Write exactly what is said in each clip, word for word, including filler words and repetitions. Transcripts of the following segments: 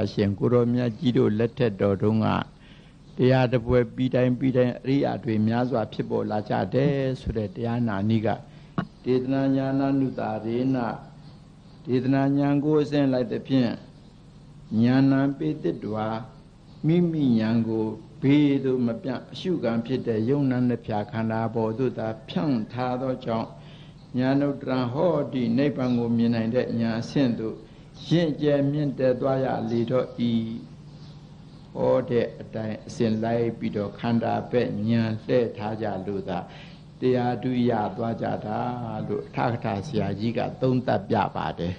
ရှင်ကိုရောမြတ်ကြီးတို့လက်ထက်တော်တုန်းကတရားတပွဲပြီးတိုင်းပြီးတိုင်းအရိယာတွေများစွာဖြစ်ပေါ်လာကြတယ်ဆိုတဲ့တရားနာနည်းကဒေသနာညာနာနုတာရေနဒေသနာညာကိုအစဉ်လိုက်တဲ့ဖြင့်ညာနာပေတ္တဝါမိမိညာကိုဘေးသို့မပြအရှုခံဖြစ်တဲ့ယုံနာနှပြခန္ဓာပေါ်သို့သာဖြန့်ထားသောကြောင့်ညာနုတ္တရဟောတိနိဗ္ဗာန်ကိုမြင်နိုင်တဲ့ညာအဆင့်သို့ရင့်ကျက်မြင့်တက်သွားရလေတော့ဤဟောတဲ့အတိုင်းအစဉ်လိုက်ပြီးတော့ခန္ဓာပဲ့ညာလှည့်ထားကြလို့သာတရားတူရသွားကြတာလို့အထကထာဆရာကြီးကသုံးသပ်ပြပါတယ်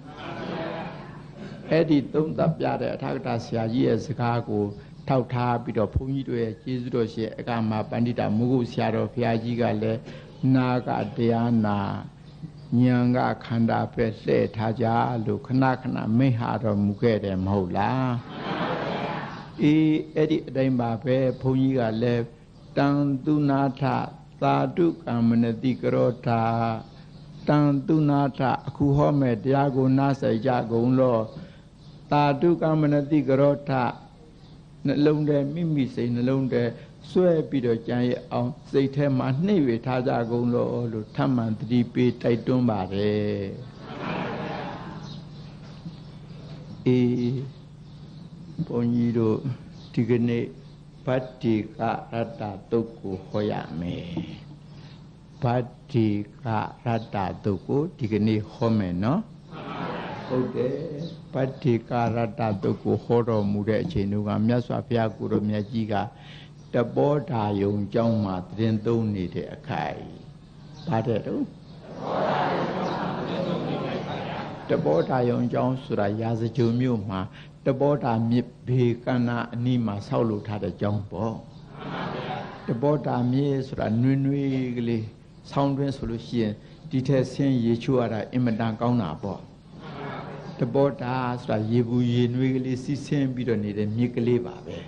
အဲ့ဒီသုံးသပ်ပြတဲ့အထကထာဆရာကြီးရဲ့စကားကိုထောက်ထားပြီးတော့ဘုန်းကြီးတို့ရဲ့ကျေးဇူးတော်ရှင်အကမပန္တိတာမုဂုဆရာတော်ဘုရားကြီးကလည်းနာကတရားနာဉာဏ်ကခန္ဓာပဲလှည့်ထားကြလို့ခဏခဏမိဟာတော်မူခဲ့တယ်မဟုတ်လားအေးအဲ့ဒီအတိုင်းပါပဲဘုန်းကြီးကလည်းတံသူနာထသာဓုကမ္မနတိကရောတာတံသူနာထအခုဟောမဲ့တရားကိုနားဆိုင်ကြကုန်လို့သာဓုကမ္မနတိကရောထနှလုံးထဲမိမိစိတ်နှလုံးထဲဆွဲပြီးတော့ကြံရအောင်စိတ်ထဲမှာနှိပ်ဝေထားကြကုန်လို့လို့ထပ်မံတတိပေးတိုက်တွန်းပါတယ်အေးဘုန်းကြီးတို့ဒီကနေ့ဗတ္တိကရတ္တတုတ်ကိုဟောရမယ်ဗတ္တိကရတ္တတုတ်ကိုဒီကနေ့ဟောမယ်နော်ဟုတ်တယ်ဗတ္တိကရတ္တတုတ်ကိုဟောတော်မူတဲ့အချိန်တုန်းကမြတ်စွာဘုရားကိုရောမြတ်ကြီးကတပောဓာယုံကျောင်းမှာသင်သုံးနေတဲ့အခိုင်ဗါတဲ့တော့တပောဓာယုံကျောင်းဆိုတာရာဇဂုံမြို့မှာတပောဓာမြစ်ဘေကန္နာအနီးမှာဆောက်လုပ်ထားတဲ့ကျောင်းပေါ့တပောဓာမြစ်ဆိုတာနွေနွေကလေးဆောင်းတွင်းဆိုလို့ရှိရင်ဒီထက်ဆင်းရေချိုးရတာအင်မတန်ကောင်းတာပေါ့တပောဓာဆိုတာရေဘူးရေနွေကလေးစီးဆင်းပြီးတော့နေတဲ့မြစ်ကလေးပါပဲ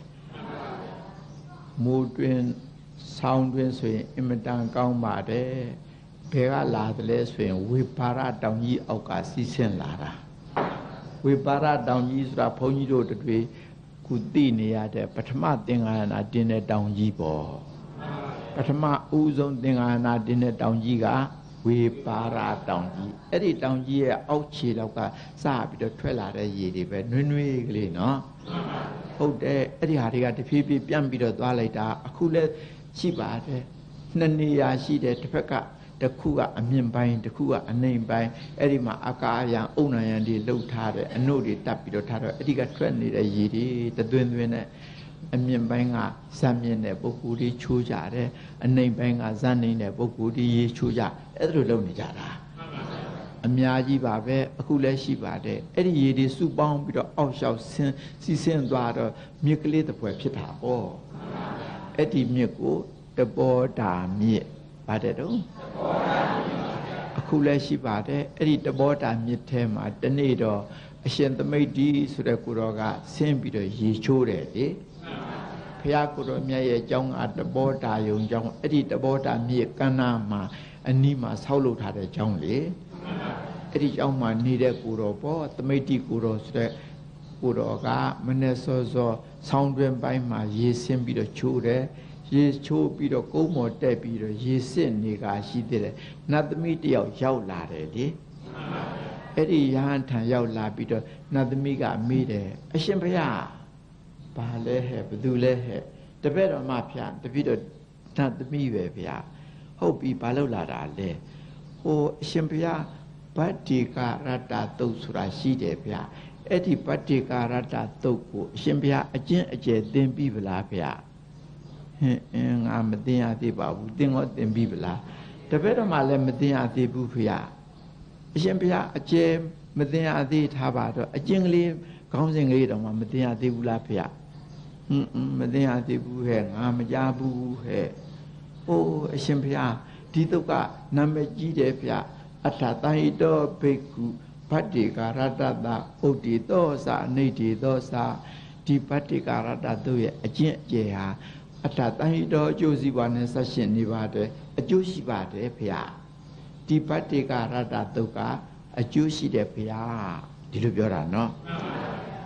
မိုးတွင်ဆောင်းတွင်ဆိုရင်အင်မတန်ကောင်းပါတယ်ဘယ်ကလာတယ်လဲဆိုရင်ဝေပါရတောင်ကြီးအောက်ကစီးဆင်းလာတာဝေပါရတောင်ကြီးဆိုတာဘုန်းကြီးတို့တွေခုသိနေရတဲ့ပထမသင်္ဃာနာတင်တဲ့တောင်ကြီးပေါ့ပထမဦးဆုံးသင်္ဃာနာတင်တဲ့တောင်ကြီးကဝေပါရတောင်ကြီးအဲ့ဒီတောင်ကြီးရဲ့အောက်ခြေလောက်ကစပြီးတော့ထွက်လာတဲ့ရေတွေပဲနွေးနွေးကလေးနော်ဟုတ်တယ်အဲ့ဒီဟာတွေကတဖြည်းဖြည်းပြန်ပြီးတော့သွားလိုက်တာအခုလည်းရှိပါတယ်နှစ်နေရာရှိတယ်တစ်ဖက်ကတစ်ခုကအမြင့်ပိုင်းတစ်ခုကအနှိမ်ပိုင်းအဲ့ဒီမှာအကာအယံအုံနာယံတွေလှုပ်ထားတယ်အနုတွေတက်ပြီးတော့ထားတော့အဲ့ဒီကထွက်နေတဲ့ရေတွေတသွင်းသွင်းနဲ့အမြင့်ပိုင်းကဇက်မြင့်တဲ့ပုဂ္ဂိုလ်တွေချိုးကြတယ်အနှိမ်ပိုင်းကဇက်နှိမ်တဲ့ပုဂ္ဂိုလ်တွေရေချိုးကြအဲ့ဒါလိုလုပ်နေကြတာအများကြီးပါပဲအခုလည်းရှိပါတယ်အဲ့ဒီရေတွေစုပေါင်းပြီးတော့အောက်လျှောက်ဆင်းစီးဆင်းသွားတော့မြစ်ကလေးတစ်ပွဲဖြစ်တာပေါ့အဲ့ဒီမြစ်ကိုတပောဓာမြစ်ပါတယ်တော့အခုလည်းရှိပါတယ်အဲ့ဒီတပောဓာမြစ်ထဲမှာတနေ့တော့အရှင်သမိတ်တီဆိုတဲ့ကိုတော်ကဆင်းပြီးတော့ရေချိုးတယ်လေဘုရားကိုတော်မြတ်ရဲ့ကျောင်းကတပောဓာယုံကျောင်းအဲ့ဒီတပောဓာမြစ်ကန္နာမှာအနီးမှာဆောက်လုပ်ထားတဲ့ကျောင်းလေအဲ့ဒီကျောင်းမှာနေတဲ့ကိုတော်ပေါ့သမိတ်တီကိုတော်ဆိုတဲ့ကိုတော်ကမနေ့စောစောဆောင်းတွင်ပိုင်းမှာရေဆင်းပြီးတော့ချိုးတယ်ရေချိုးပြီးတော့ကုန်းမော်တက်ပြီးတော့ရေစစ်နေကရှိသေးတယ်နတ်သမီးတယောက်ရောက်လာတယ်လေအဲ့ဒီရဟန်းထံရောက်လာပြီးတော့နတ်သမီးကမေးတယ်အရှင်ဘုရားဘာလဲဟဲ့ဘသူလဲဟဲ့တပည့်တော်မဖျားတပည့်တော်နတ်သမီးပဲဗျာဟုတ်ပြီဘာလို့လာတာလဲဟိုအရှင်ဘုရားဗတ္တိကရတ္တတုတ်ဆိုတာရှိတယ်ဗျာအဲ့ဒီဗတ္တိကရတ္တတုတ်ကိုအရှင်ဘုရားအကျင့်အကျယ်သင်ပြီးဗလားဗျာဟင်အင်းငါမသိရသေးပါဘူးသင်ရောသင်ပြီးဗလားတပည့်တော်မှလည်းမသိရသေးဘူးဖေရအရှင်ဘုရားအကျယ်မသိရသေးထားပါတော့အကျင့်ကလေးခေါင်းစဉ်ကလေးတော့မှမသိရသေးဘူးလားဖေရဟင်မသိရသေးဘူးဟဲ့ငါမကြားဘူးဟဲ့ဟိုအရှင်ဘုရားဒီတုတ်ကနာမည်ကြီးတယ်ဖေရအထတဟိတောဘိက္ခုဗတ္တိကာရတ္တသဥဒ္ဓိသောသာအနိဋ္ဌိသောသာဒီဗတ္တိကာရတ္တတို့ရဲ့အကျင့်အကျယ်ဟာအထတဟိတောအကျိုးစီးပွားနဲ့ဆက်ရှင်နေပါတယ်အကျိုးရှိပါတယ်ဖေရဒီဗတ္တိကာရတ္တတုတ်ကအကျိုးရှိတယ်ဖေရဒီလိုပြောတာနော်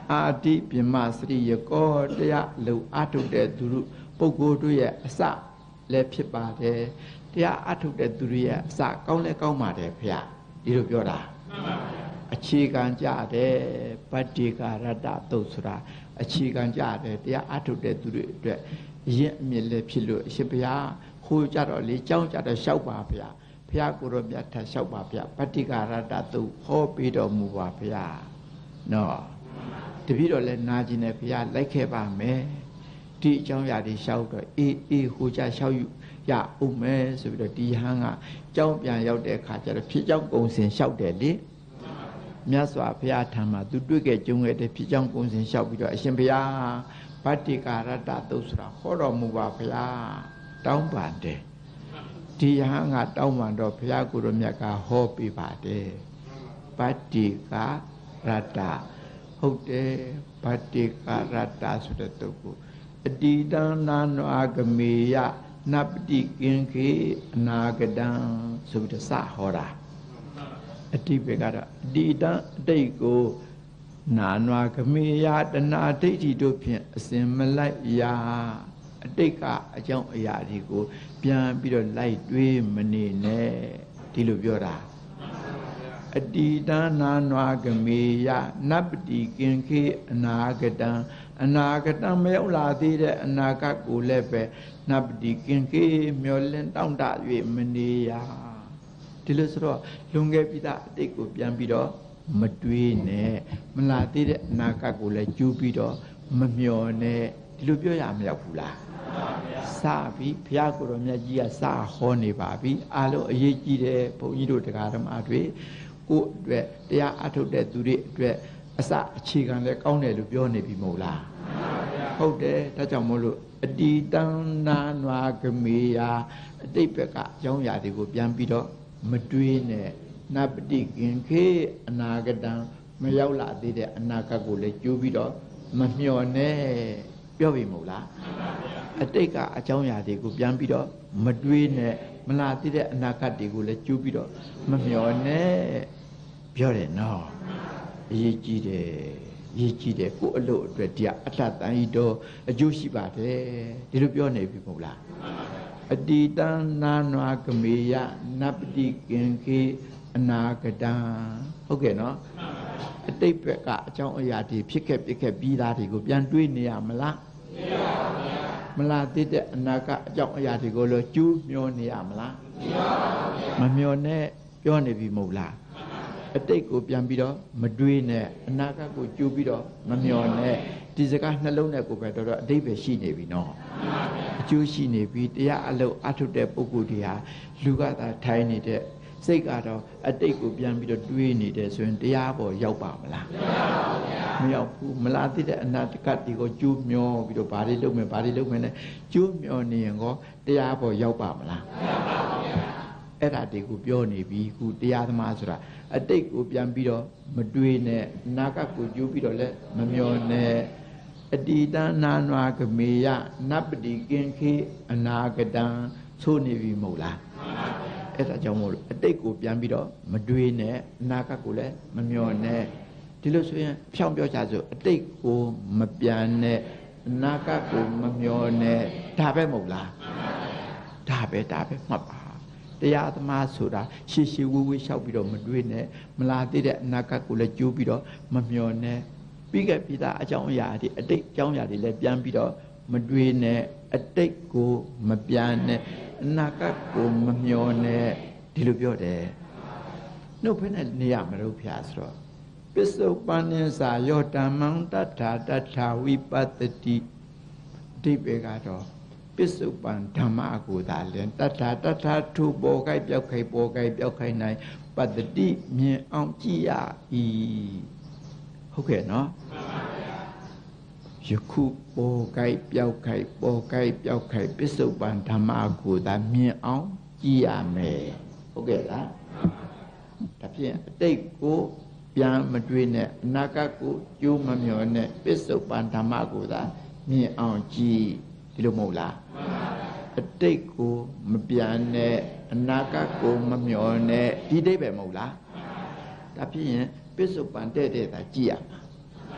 အာတိပြမစရိယကောတရားလုံအထုတ်တဲ့သူတို့ပုဂ္ဂိုလ်တို့ရဲ့အစလည်းဖြစ်ပါတယ်တရားအထုတ်တဲ့သူတွေရဲ့အစကောင်းလဲကောင်းပါတယ်ဖေဒီလိုပြောတာအခြေခံကြတယ်ဗတ္တိကာရတ္တသုတ်ဆိုတာအခြေခံကြတယ်တရားအထုတ်တဲ့သူတွေအတွက်ရင့်အမြင့်လည်းဖြစ်လို့အရှင်ဘုရားဟိုကြတော့လေကြောင်းကြတော့လျှောက်ပါဗျာဘုရားကိုရောမြတ်ထလျှောက်ပါဗျာဗတ္တိကာရတ္တသုတ်ဟောပေးတော်မူပါဗျာနော်တပည့်တော်လည်းနာကျင်တယ်ဘုရားလိုက်ခဲ့ပါမယ်ဒီအကြောင်းအရာတွေလျှောက်တော့အေးအေးဟိုကြလျှောက်ယူရအောင်မယ်ဆိုပြီးတော့ဒီဟန်းကကြောင်းပြန်ရောက်တဲ့အခါကျတော့ဖြစ်ကြောင်းကုံစင်လျှောက်တယ်လေမြတ်စွာဘုရားထံမှာသူတွေ့ခဲ့ကြုံခဲ့တဲ့ဖြစ်ကြောင်းကုံစင်လျှောက်ပြီးတော့အရှင်ဘုရားဗတ္တိကာရတ္တသုတ်ဆိုတာဟောတော်မူပါဘုရားတောင်းပန်တယ်ဒီဟန်းကတောင်းပန်တော့ဘုရားကိုယ်တော်မြတ်ကဟောပြပါတယ်ဗတ္တိကာရတ္တဟုတ်တယ်ဗတ္တိကာရတ္တဆိုတဲ့တုတ်ကိုအတိတံနာနဝဂမေယနပတိကင်ခေအနာဂတံဆိုပြီးတော့စဟောတာအတိပေကတော့အတိတံအတိတ်ကိုနာနဝဂမေယတဏှာဒိဋ္ဌိတို့ဖြင့်အစဉ်မလိုက်ရာအတိတ်ကအကြောင်းအရာတွေကိုပြန်ပြီးတော့လိုက်တွေးမနေနဲ့ဒီလိုပြောတာအတိတံနာနဝဂမေယနပတိကင်ခေအနာဂတံအနာဂတံမရောက်လာသေးတဲ့အနာဂတ်ကိုလည်းပဲနပတိကင်ခေမျောလင်းတောင့်တ၍မနေရဒီလိုဆိုတော့လွန်ခဲ့ပြီးသားအတိတ်ကိုပြန်ပြီးတော့မတွေးနဲ့မလာသေးတဲ့အနာဂတ်ကိုလည်းကျူးပြီးတော့မမျောနဲ့ဒီလိုပြောရမရောက်ဘူးလားစပြီဘုရားကိုယ်တော်မြတ်ကြီးကစဟောနေပါပြီအားလုံးအရေးကြီးတယ်ဘုန်းကြီးတို့တရားဓမ္မတွေကိုယ့်အတွက်တရားအထုတ်တဲ့သူတွေအတွက်အစအခြေခံလည်းကောင်းတယ်လို့ပြောနေပြီမဟုတ်လားဟုတ်တယ်ဒါကြောင့်မို့လို့အတိတံနာနဝဂမေယအတိတ်ဘက်ကအကြောင်းအရာတွေကိုပြန်ပြီးတော့မတွေးနဲ့နပတိကင်ခေအနာဂတံမရောက်လာသေးတဲ့အနာဂတ်ကိုလည်းကြိုးပြီးတော့မမျှော်နဲ့ပြောပြီမဟုတ်လားအတိတ်ကအကြောင်းအရာတွေကိုပြန်ပြီးတော့မတွေးနဲ့မလာသေးတဲ့အနာဂတ်တွေကိုလည်းကြိုးပြီးတော့မမျှော်နဲ့ပြောတယ်နော်အရေးကြီးတယ်ရေးကြည့်တယ်ကိုယ်အလုပ်အတွက်တရားအထတန်ဤတော့အကျိုးရှိပါတယ်ဒီလိုပြောနေပြီမဟုတ်လားအတိတံနာနဝဂမေယနပတိကင်ခေအနာဂတံဟုတ်ကဲ့နော်အတိတ်ဘက်ကအကြောင်းအရာတွေဖြစ်ခဲ့ဖြစ်ခဲ့ပြီးသားတွေကိုပြန်တွေးနေရမလားမရပါဘူးမလားသိတဲ့အနာကအကြောင်းအရာတွေကိုလို့ကျူးမျောနေရမလားမရပါဘူးမမျောနဲ့ပြောနေပြီမဟုတ်လားအတိတ်ကိုပြန်ပြီးတော့မတွေးနဲ့အနာဂတ်ကိုကြိုးပြီးတော့မမျှော်နဲ့ဒီစကားနှလုံးနဲ့ကိုပဲတော့တော့အတိတ်ပဲရှိနေပြီနော်အကျိုးရှိနေပြီတရားအလုပ်အထုတ်တဲ့ပုဂ္ဂိုလ်တွေဟာလူကသာထိုင်နေတဲ့စိတ်ကတော့အတိတ်ကိုပြန်ပြီးတော့တွေးနေတယ်ဆိုရင်တရားပေါ်ရောက်ပါမလားမရောက်ဘူးမလားသိတဲ့အနာဂတ်တွေကိုကြိုးမျောပြီးတော့ဘာတွေလုပ်မယ်ဘာတွေလုပ်မယ်နဲ့ကြိုးမျောနေရင်ကောတရားပေါ်ရောက်ပါမလားမရောက်ပါဘူးအဲ့ဒါတွေကိုပြောနေပြီခုတရားသမားဆိုတာအတိတ်ကိုပြန်ပြီးတော့မတွေးနဲ့အနာဂတ်ကိုကြိုးပြီးတော့လည်းမမျောနဲ့အတိတံနာနဝဂမေယနပတိကင်ခေအနာဂတံဆိုနေပြီမဟုတ်လားအဲ့ဒါကြောင့်မို့လို့အတိတ်ကိုပြန်ပြီးတော့မတွေးနဲ့အနာဂတ်ကိုလည်းမမျောနဲ့ဒီလိုဆိုရင်ဖြောင်းပြောချဆိုအတိတ်ကိုမပြန်နဲ့အနာဂတ်ကိုမမျောနဲ့ဒါပဲမဟုတ်လားဒါပဲဒါပဲမှတ်ပါတရားသမားဆိုတာရှေ့ရှေ့ဝေးဝေးလျှောက်ပြီးတော့မတွေးနဲ့မလာသေးတဲ့အနာဂတ်ကိုလည်းကြိုးပြီးတော့မမျှော်နဲ့ပြီးခဲ့ပြီးသားအကြောင်းအရာတွေအတိတ်အကြောင်းအရာတွေလည်းပြန်ပြီးတော့မတွေးနဲ့အတိတ်ကိုမပြန်နဲ့အနာဂတ်ကိုမမျှော်နဲ့ဒီလိုပြောတယ်နှုတ်ဖက်နဲ့နေရမလို့ဖျားဆိုတော့ပစ္စုပန်နိစာယောဓမ္မံတတ္ထာတတ္ထာဝိပတ္တိအဓိပ္ပာယ်ကတော့ပစ္စုပန်ဓမ္မကိုသာလင်တတ္ထာတတ္ထာထုပေါ်ခိုက်ပြောက်ခိုက်ပေါ်ခိုက်ပြောက်ခိုက်နိုင်ပတ္တိမြင်အောင်ကြည့်ရ၏ဟုတ်ကဲ့နော်ယခုပေါ်ခိုက်ပြောက်ခိုက်ပေါ်ခိုက်ပြောက်ခိုက်ပစ္စုပန်ဓမ္မကိုသာမြင်အောင်ကြည့်ရမယ်ဟုတ်ကဲ့လားဒါဖြင့်အတိတ်ကိုပြန်မတွေးနဲ့အနာဂတ်ကိုကြိုးမမျှော်နဲ့ပစ္စုပန်ဓမ္မကိုသာမြင်အောင်ကြည့်ဒီလိုမဟုတ်လားအတိတ်ကိုမပြန်နဲ့အနာဂတ်ကိုမမျှော်နဲ့ဒီတိတ်ပဲမဟုတ်လားဒါဖြစ်ရင်ပစ္စုပန်တဲ့တဲ့သာကြည့်ရမှာ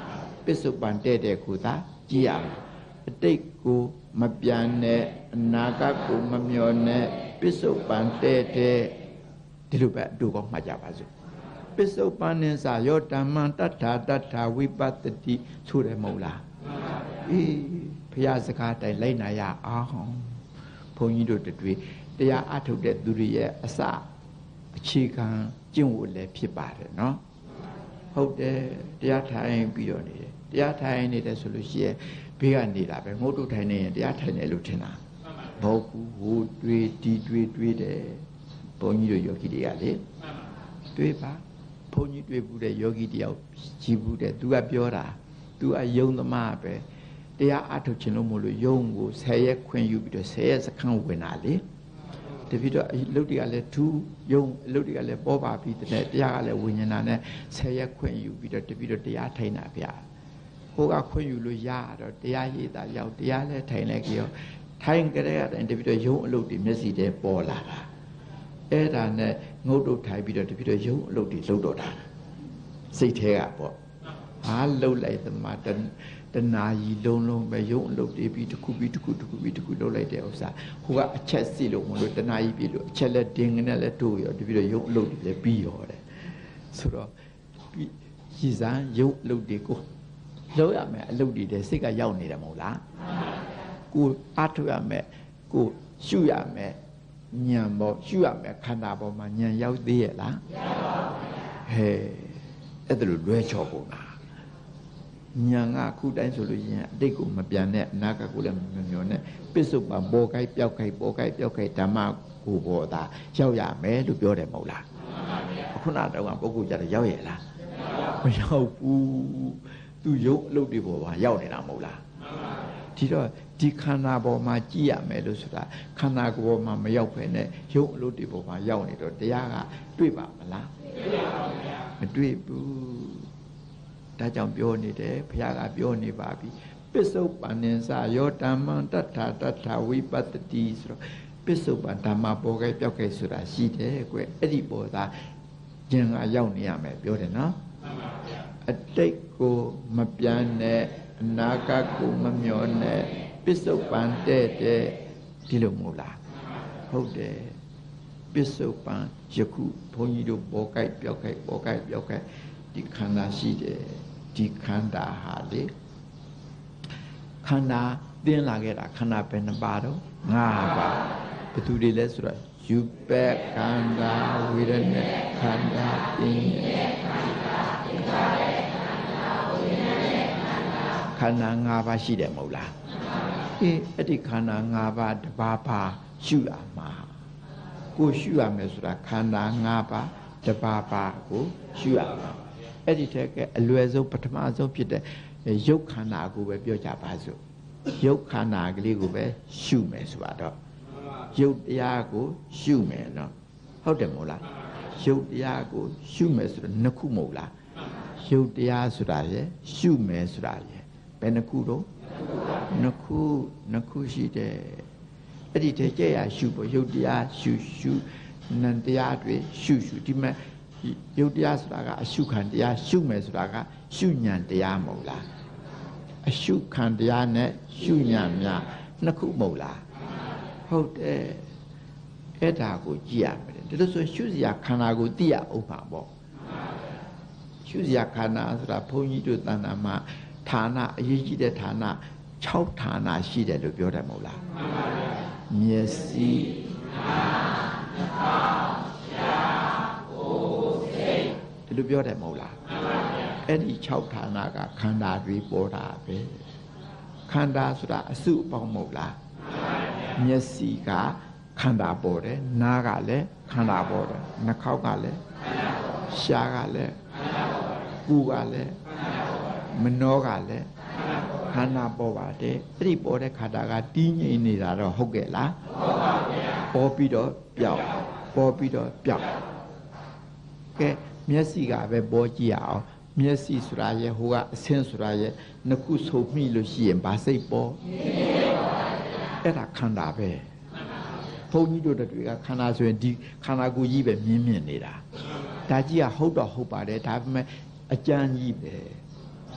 ပစ္စုပန်တဲ့တဲ့ကိုသာကြည့်ရမယ်အတိတ်ကိုမပြန်နဲ့အနာဂတ်ကိုမမျောနဲ့ပစ္စုပန်တဲ့တဲ့ဒီလိုပဲအတူကောင်းမှတ်ကြပါစို့ပစ္စုပန်နဲ့စာရောဓမ္မတတ္ထာတတ္ထာဝိပတ္တိဆိုတယ်မဟုတ်လားအေးဘုရားစကားတိုင်းလိုက်နာရအောင်ဘုန်းကြီးတို့တွေ့တရားအထုတ်တဲ့သူတွေရဲ့အစအခြေခံကျင့်ဝတ်လည်းဖြစ်ပါတယ်နော်ဟုတ်တယ်တရားထိုင်ပြီးတော့နေတယ်တရားထိုင်နေတယ်ဆိုလို့ရှိရင်ဘေးကနေတာပဲငုတ်တုတ်ထိုင်နေရင်တရားထိုင်တယ်လို့ထင်တာမဟုတ်ဘူးဟိုတွေးဒီတွေးတွေးတယ်ဘုန်းကြီးတို့ယောဂီတွေကလေတွေးပါဘုန်းကြီးတွေးဘူးတဲ့ယောဂီတယောက်ကြည့်ဘူးတဲ့သူကပြောတာသူကယုံသမားပဲတရားအထုတ်ခြင်းလို့မလို့ယုံကိုဆယ်ရက်ခွင့်ယူပြီးတော့ဆယ်ရက်စခန်းဝင်တာလေတပိတော့အလုပ်တွေကလည်းသူယုံအလုပ်တွေကလည်းပေါ်ပါပြီးတဲ့တရားကလည်းဝိညာဏနဲ့ဆယ်ရက်ခွင့်ယူပြီးတော့တပိတော့တရားထိုင်တာဗျာဟိုကခွင့်ယူလို့ရတော့တရားရည်တာရောက်တရားလည်းထိုင်လိုက်ကြောထိုင်ကြတဲ့အတိုင်းတပိတော့ယုံအလုပ်တွေမျက်စိထဲပေါ်လာတာအဲ့ဒါနဲ့ငုတ်တုတ်ထိုင်ပြီးတော့တပိတော့ယုံအလုပ်တွေလုပ်တော့တာစိတ်ထဲကပေါ့ဟာလှုပ်လိုက်သမားတနာကြီးလုံးလုံးပဲယုံအလုပ်တွေပြီးတစ်ခုပြီးတစ်ခုတစ်ခုပြီးတစ်ခုလုပ်လိုက်တဲ့ဥစ္စာဟိုကအချက်စီလို့မလို့တနာကြီးပြီးလို့အချက်လက်တင်းနဲ့လည်းတို့ရောတပြီးတော့ယုံအလုပ်တွေလည်းပြီးရောတဲ့ဆိုတော့ရည်စမ်းယုံအလုပ်တွေကိုလုပ်ရမယ်အလုပ်တွေတဲ့စိတ်ကရောက်နေတယ်မဟုတ်လားကိုအားထုတ်ရမယ်ကိုရှုရမယ်ဉာဏ်ပေါ်ရှုရမယ်ခန္ဓာပေါ်မှာဉာဏ်ရောက်သေးရဲ့လားမရောက်ပါဘူးဟဲ့အဲ့ဒါလိုလွဲချော်ကုန်တာညာငါခုတိုင်းဆိုလို့ရင်အတိတ်ကိုမပြန်နဲ့အနာဂတ်ကိုလည်းမမျောနဲ့ပစ္စုပန်ပေါ်ကိုက်ပျောက်ကိုက်ပေါ်ကိုက်ပျောက်ကိုက်ဓမ္မကိုပေါ်တာရောက်ရမယ်လို့ပြောတယ်မဟုတ်လားခုနတော့ကပုဂ္ဂိုလ်ကြတယ်ရောက်ရဲ့လားမရောက်ဘူးသူရုပ်အလုပ်တွေပေါ်မှာရောက်နေတာမဟုတ်လားဒီတော့ဒီခန္ဓာပေါ်မှာကြည့်ရမယ်လို့ဆိုတာခန္ဓာကိုယ်ပေါ်မှာမရောက်ဖ ೇನೆ ရုပ်အလုပ်တွေပေါ်မှာရောက်နေတော့တရားကတွေ့ပါမလားမတွေ့ဘူးဒါကြောင့်ပြောနေတယ်ဘုရားကပြောနေပါပြီပစ္စုပန်နိသယောဓမ္မတတ္ထာတတ္ထာဝိပတ္တိဆိုတော့ပစ္စုပန်ဓမ္မပေါ်ခဲ့ပြောက်ခဲ့ဆိုတာရှိတယ်ကွအဲ့ဒီပေါ်သာဉာဏ်ကရောက်နေရမယ်ပြောတယ်နော်အတိတ်ကိုမပြန်နဲ့အနာဂတ်ကိုမမျောနဲ့ပစ္စုပန်တဲ့တဲ့ဒီလိုမဟုတ်လားဟုတ်တယ်ပစ္စုပန်ယခုဘုန်းကြီးတို့ပေါ်ခဲ့ပြောက်ခဲ့ပေါ်ခဲ့ပြောက်ခဲ့ဒီခန္ဓာရှိတယ်ဒီခန္ဓာဟာလေခန္ဓာသင်လာခဲ့တာခန္ဓာပဲနှစ်ပါးတော့ငါးပါးဘယ်သူတွေလဲဆိုတော့ယူပက်ခန္ဓာဝေဒနာခန္ဓာပညာခန္ဓာငါးပါးရှိတယ်မဟုတ်လားအေးအဲ့ဒီခန္ဓာငါးပါးတစ်ပါးပါရှုရမှာကိုရှုရမယ်ဆိုတာခန္ဓာငါးပါးတစ်ပါးပါကိုရှုရမှာအဲ့ဒီထက်ကအလွယ်ဆုံးပထမဆုံးဖြစ်တဲ့ရုပ်ခန္ဓာကိုပဲပြောကြပါစို့ရုပ်ခန္ဓာကလေးကိုပဲရှုမယ်ဆိုတော့ရုပ်တရားကိုရှုမယ်နော်ဟုတ်တယ်မဟုတ်လားရုပ်တရားကိုရှုမယ်ဆိုတော့နှစ်ခုမဟုတ်လားရုပ်တရားဆိုတာရယ်ရှုမယ်ဆိုတာရယ်ဘယ်နှစ်ခုတော့နှစ်ခုနှစ်ခုရှိတယ်အဲ့ဒီတည်းကြရရှုဖို့ရုပ်တရားရှုရှုနံတရားတွေရှုရှုဒီမဲ့ရုပ်တရားဆိုတာကအရှုခံတရားရှုမယ်ဆိုတာကရှုဉဏ်တရားမဟုတ်လားအရှုခံတရားနဲ့ရှုဉဏ်များနှစ်ခုမဟုတ်လားဟုတ်တယ်အဲ့ဒါကိုကြည့်ရမယ်ဒါလို့ဆိုရှုစရာခန္ဓာကိုသိရအောင်ပါပေါ့ရှုစရာခန္ဓာဆိုတာဘုန်းကြီးတို့တဏ္ဍာမှာဌာနအရေးကြီးတဲ့ဌာန၆ဌာနရှိတယ်လို့ပြောတယ်မဟုတ်လားမျက်စိဒီလိုပြောတယ်မဟုတ်လားအဲ့ဒီ၆ဌာနကခန္ဓာတွေပေါ်တာပဲခန္ဓာဆိုတာအစုအပေါင်းမဟုတ်လားမျက်စိကခန္ဓာပေါ်တယ်နားကလည်းခန္ဓာပေါ်တယ်နှာခေါင်းကလည်းရှားကလည်းကိုယ်ကလည်းမနှောကလည်းခန္ဓာပေါ်ပါတယ်အဲ့ဒီပေါ်တဲ့ခန္ဓာကတည်ငြိမ်နေတာတော့ဟုတ်ကဲ့လားဟုတ်ပါဗျာပေါ်ပြီးတော့ပြောက်ပေါ်ပြီးတော့ပြောက်ကဲမျက်စိကပဲပေါ်ကြည့်ရအောင်မျက်စိဆိုတာရဲ့ဟိုကအဆင်းဆိုတာရဲ့နှစ်ခုဆုံမိလို့ရှိရင်ဗာစိတ်ပေါ်အဲ့ဒါခန္ဓာပဲဘုန်းကြီးတို့တွေကခန္ဓာဆိုရင်ဒီခန္ဓာကိုယ်ကြီးပဲမြင်မြင်နေတာဒါကြီးကဟုတ်တော့ဟုတ်ပါတယ်ဒါပေမဲ့အကျဉ်းကြီးပဲ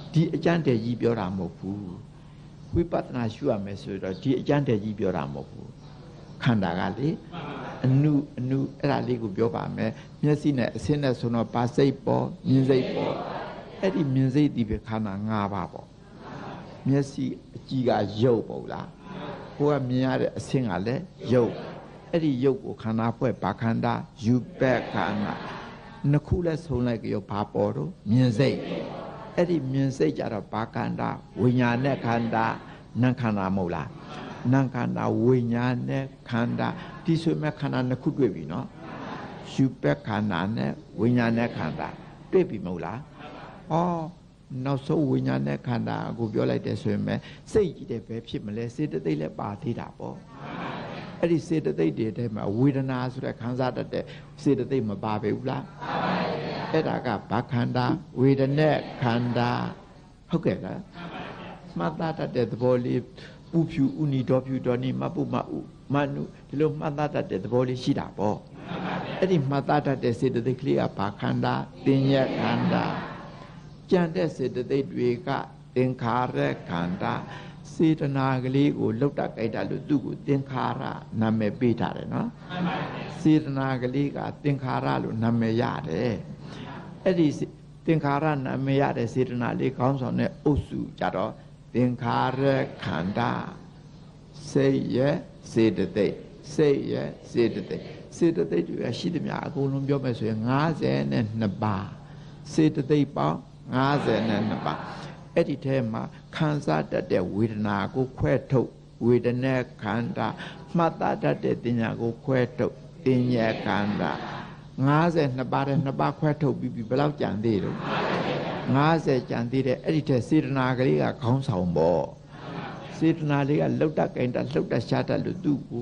ဒီအကျမ်းတည်းကြီးပြောတာမဟုတ်ဘူးဝိပဿနာရှုရမယ်ဆိုတော့ဒီအကျမ်းတည်းကြီးပြောတာမဟုတ်ဘူးခန္ဓာကလေအနုအနုအဲ့ဒါလေးကိုပြောပါမယ်မျက်စိနဲ့အဆင်းနဲ့ဆိုတော့ပါစိတ်ပေါ်မြင်စိတ်ပေါ်အဲ့ဒီမြင်စိတ်ဒီပဲခန္ဓာ၅ပါးပေါ့မျက်စိအကြည့်ကရုပ်ပေါ့လားကိုကမြင်ရတဲ့အဆင်းကလည်းရုပ်အဲ့ဒီရုပ်ကိုခန္ဓာဖွဲ့ဘာခန္ဓာယူပက်ခန္ဓာနှစ်ခုလဲဆုံးလိုက်ကြောဘာပေါ်တော့မြင်စိတ်အဲ့ဒီမြင်စိတ်ကြတော့ဘာခန္ဓာဝိညာဉ်နဲ့ခန္ဓာနာခန္ဓာမဟုတ်လားနာခန္ဓာဝိညာဉ်နဲ့ခန္ဓာဒီဆိုမဲ့ခန္ဓာနှစ်ခုတွေ့ပြီနော်ယူပက်ခန္ဓာနဲ့ဝိညာဉ်နဲ့ခန္ဓာတွေ့ပြီမဟုတ်လားဩနောက်ဆုံးဝိညာဉ်နဲ့ခန္ဓာကိုပြောလိုက်တယ်ဆိုရင်ပဲစိတ်ကြီးတယ်ပဲဖြစ်မလဲစေတသိက်လည်းပါသေးတာပေါ့အဲ့ဒီစေတသိက်တွေထဲမှာဝေဒနာဆိုတဲ့ခံစားတတ်တဲ့စေတသိက်မပါပဲဘူးလားပါပါဗျာအဲ့ဒါကဘာခန္ဓာဝေဒနဲ့ခန္ဓာဟုတ်ကဲ့လားမှတ်သားတတ်တဲ့သဘောလေးပူဖြူဥနီတော်ဖြူတော်နီမပုမဥမနုဒီလိုမှတ်သားတတ်တဲ့သဘောလေးရှိတာပေါ့အဲ့ဒီမှတ်သားတတ်တဲ့စေတသိက်ကလေးကဘာခန္ဓာတင်ညက်ခန္ဓာကြံတဲ့စေတသိက်တွေကသင်္ခါရခန္ဓာစေတနာကလေးကိုလှုပ်တတ်ကြိုက်တာလို့သူ့ကိုသင်္ခါရနာမည်ပေးထားတယ်နော်စေတနာကလေးကသင်္ခါရလို့နာမည်ရတယ်အဲ့ဒီသင်္ခါရနာမည်ရတဲ့စေတနာလေးခေါင်းဆောင်တဲ့အုပ်စုကြတော့သင်္ခါရခန္ဓာစိတ်ရဲ့စေတသိက်စိတ်ရဲ့စေတသိက်စေတသိက်တွေရှိသမျှအကုန်လုံးပြောမယ်ဆိုရင်၅၂ပါးစေတသိက်ပေါင်း၅၂ပါးအဲ့ဒီထဲမှာခံစားတတ်တဲ့ဝေဒနာကိုခွဲထုတ်ဝေဒနာခန္ဓာမှတ်သားတတ်တဲ့တင်ညာကိုခွဲထုတ်တင်ညာခန္ဓာ၅၂ပါးတဲ့နှစ်ပါးခွဲထုတ်ပြီးပြီဘယ်လောက်ကြံသေးတော့၅၀ကြံသေးတယ်အဲ့ဒီထဲစေတနာကလေးကခေါင်းဆောင်ပေါ့စေတနာလေးကလှုပ်တတ်ကြိုင်တတ်လှုပ်တတ်ရှားတတ်လို့သူ့ကို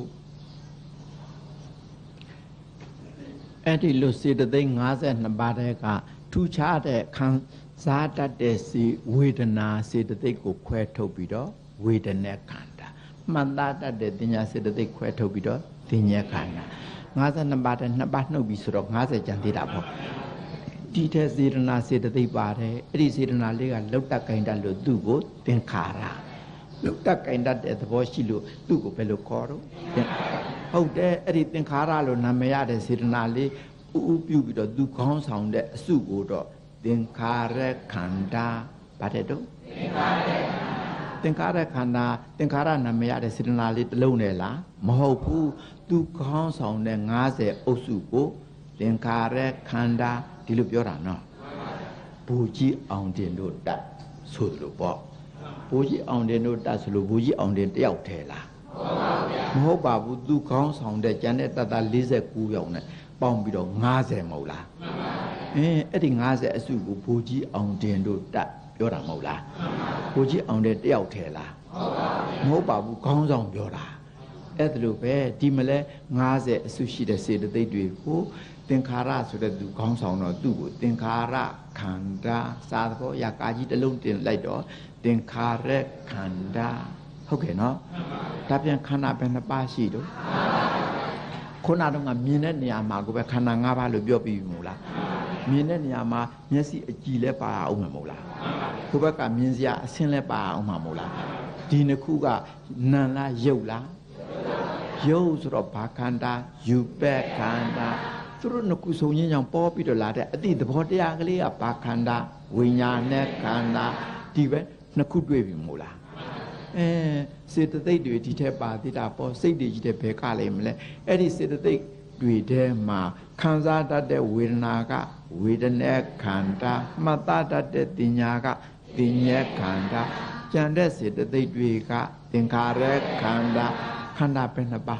အဲ့ဒီလိုစေတသိက်၅၂ပါးတဲ့ကထူခြားတဲ့ခံဇာတတ်တဲ့စီဝေဒနာစေတသိက်ကိုခွဲထုတ်ပြီးတော့ဝေဒနာခန္ဓာမှန်သားတတ်တဲ့တင်ညာစေတသိက်ခွဲထုတ်ပြီးတော့တင်ညာခန္ဓာ၅၂ပါးတဲ့နှစ်ပါးနှုတ်ပြီးဆိုတော့၅၀ကျန်သေးတာပေါ့ဒီတဲ့စေတနာစေတသိက်ပါတယ်အဲ့ဒီစေတနာလေးကလှုပ်တတ်ကြိုင်တတ်လို့သူ့ကိုသင်္ခါရလှုပ်တတ်ကြိုင်တတ်တဲ့သဘောရှိလို့သူ့ကိုဘယ်လိုခေါ်တော့ဟုတ်တယ်အဲ့ဒီသင်္ခါရလို့နာမည်ရတဲ့စေတနာလေးဥဥပြုပြီးတော့သူခေါင်းဆောင်တဲ့အစုကိုတော့သင်္ခါရခန္ဓာဗါတဲ့တော့သင်္ခါရခန္ဓာသင်္ခါရနာမည်ရတဲ့စေတနာလေးတစ်လုံးနဲ့လားမဟုတ်ဘူးသူခေါင်းဆောင်တဲ့၅၀အုပ်စုကိုသင်္ခါရခန္ဓာဒီလိုပြောတာနော်ဘူကြီးအောင်တင်တို့တတ်ဆိုလို့ပေါ့ဘူကြီးအောင်တင်တို့တတ်ဆိုလို့ဘူကြီးအောင်တင်တယောက်ထဲလားမဟုတ်ပါဘူးသူခေါင်းဆောင်တဲ့ကျန်တဲ့တတ်တာ၄၉ယောက်နဲ့ပေါင်းပြီးတော့၅၀မဟုတ်လားအင်းအဲ့ဒီ၅၀အစုကိုဘူကြီးအောင်တင်တို့တတ်ပြောတာမဟုတ်လားဘူကြီးအောင်တဲ့တယောက်ထဲလားမဟုတ်ပါဘူးခေါင်းဆောင်ပြောတာအဲ့ဒါလိုပဲဒီမလဲ၅၀အစုရှိတဲ့စေတသိက်တွေကိုသင်္ခါရဆိုတဲ့သူခေါင်းဆောင်တော့သူ့ကိုသင်္ခါရခန္ဓာစာသဘောရကာကြီးတစ်လုံးတင်လိုက်တော့သင်္ခါရခန္ဓာဟုတ်ကဲ့နော်ဒါပြန်ခန္ဓာဘယ်နှပါးရှိတော့ခုနတော့ကမြင်တဲ့နေရာမှာကိုပဲခန္ဓာ၅ပါးလို့ပြောပြီးပြီမို့လားမြင်တဲ့နေရာမှာမျက်စိအကြည့်လဲပါအောင်မှာမို့လားကိုဘက်ကမြင်စရာအဆင်းလဲပါအောင်မှာမို့လားဒီနှစ်ခုကနာမ်လားရုပ်လားရုပ်ဆိုတော့ဘာခန္ဓာယူပက်ခန္ဓာသူတို့နှစ်ခုစုံချင်းကြောင့်ပေါ်ပြီးတော့လာတဲ့အတိသဘောတရားကလေးကဘာခန္ဓာဝိညာဉ်နဲ့ခန္ဓာဒီပဲနှစ်ခုတွေ့ပြီမို့လားအဲစေတသိက်တွေဒီထက်ပါသေးတာပေါ့စိတ်တွေကြီးတဲ့ဘယ်ကလိမ့်မလဲအဲ့ဒီစေတသိက်တွေထဲမှာခံစားတတ်တဲ့ဝေဒနာကဝေဒနာခန္ဓာမှတ်သားတတ်တဲ့တင်ညာကတင်ညာခန္ဓာကြံတဲ့စေတသိက်တွေကသင်္ခါရခန္ဓာခန္ဓာပဲနှစ်ပါး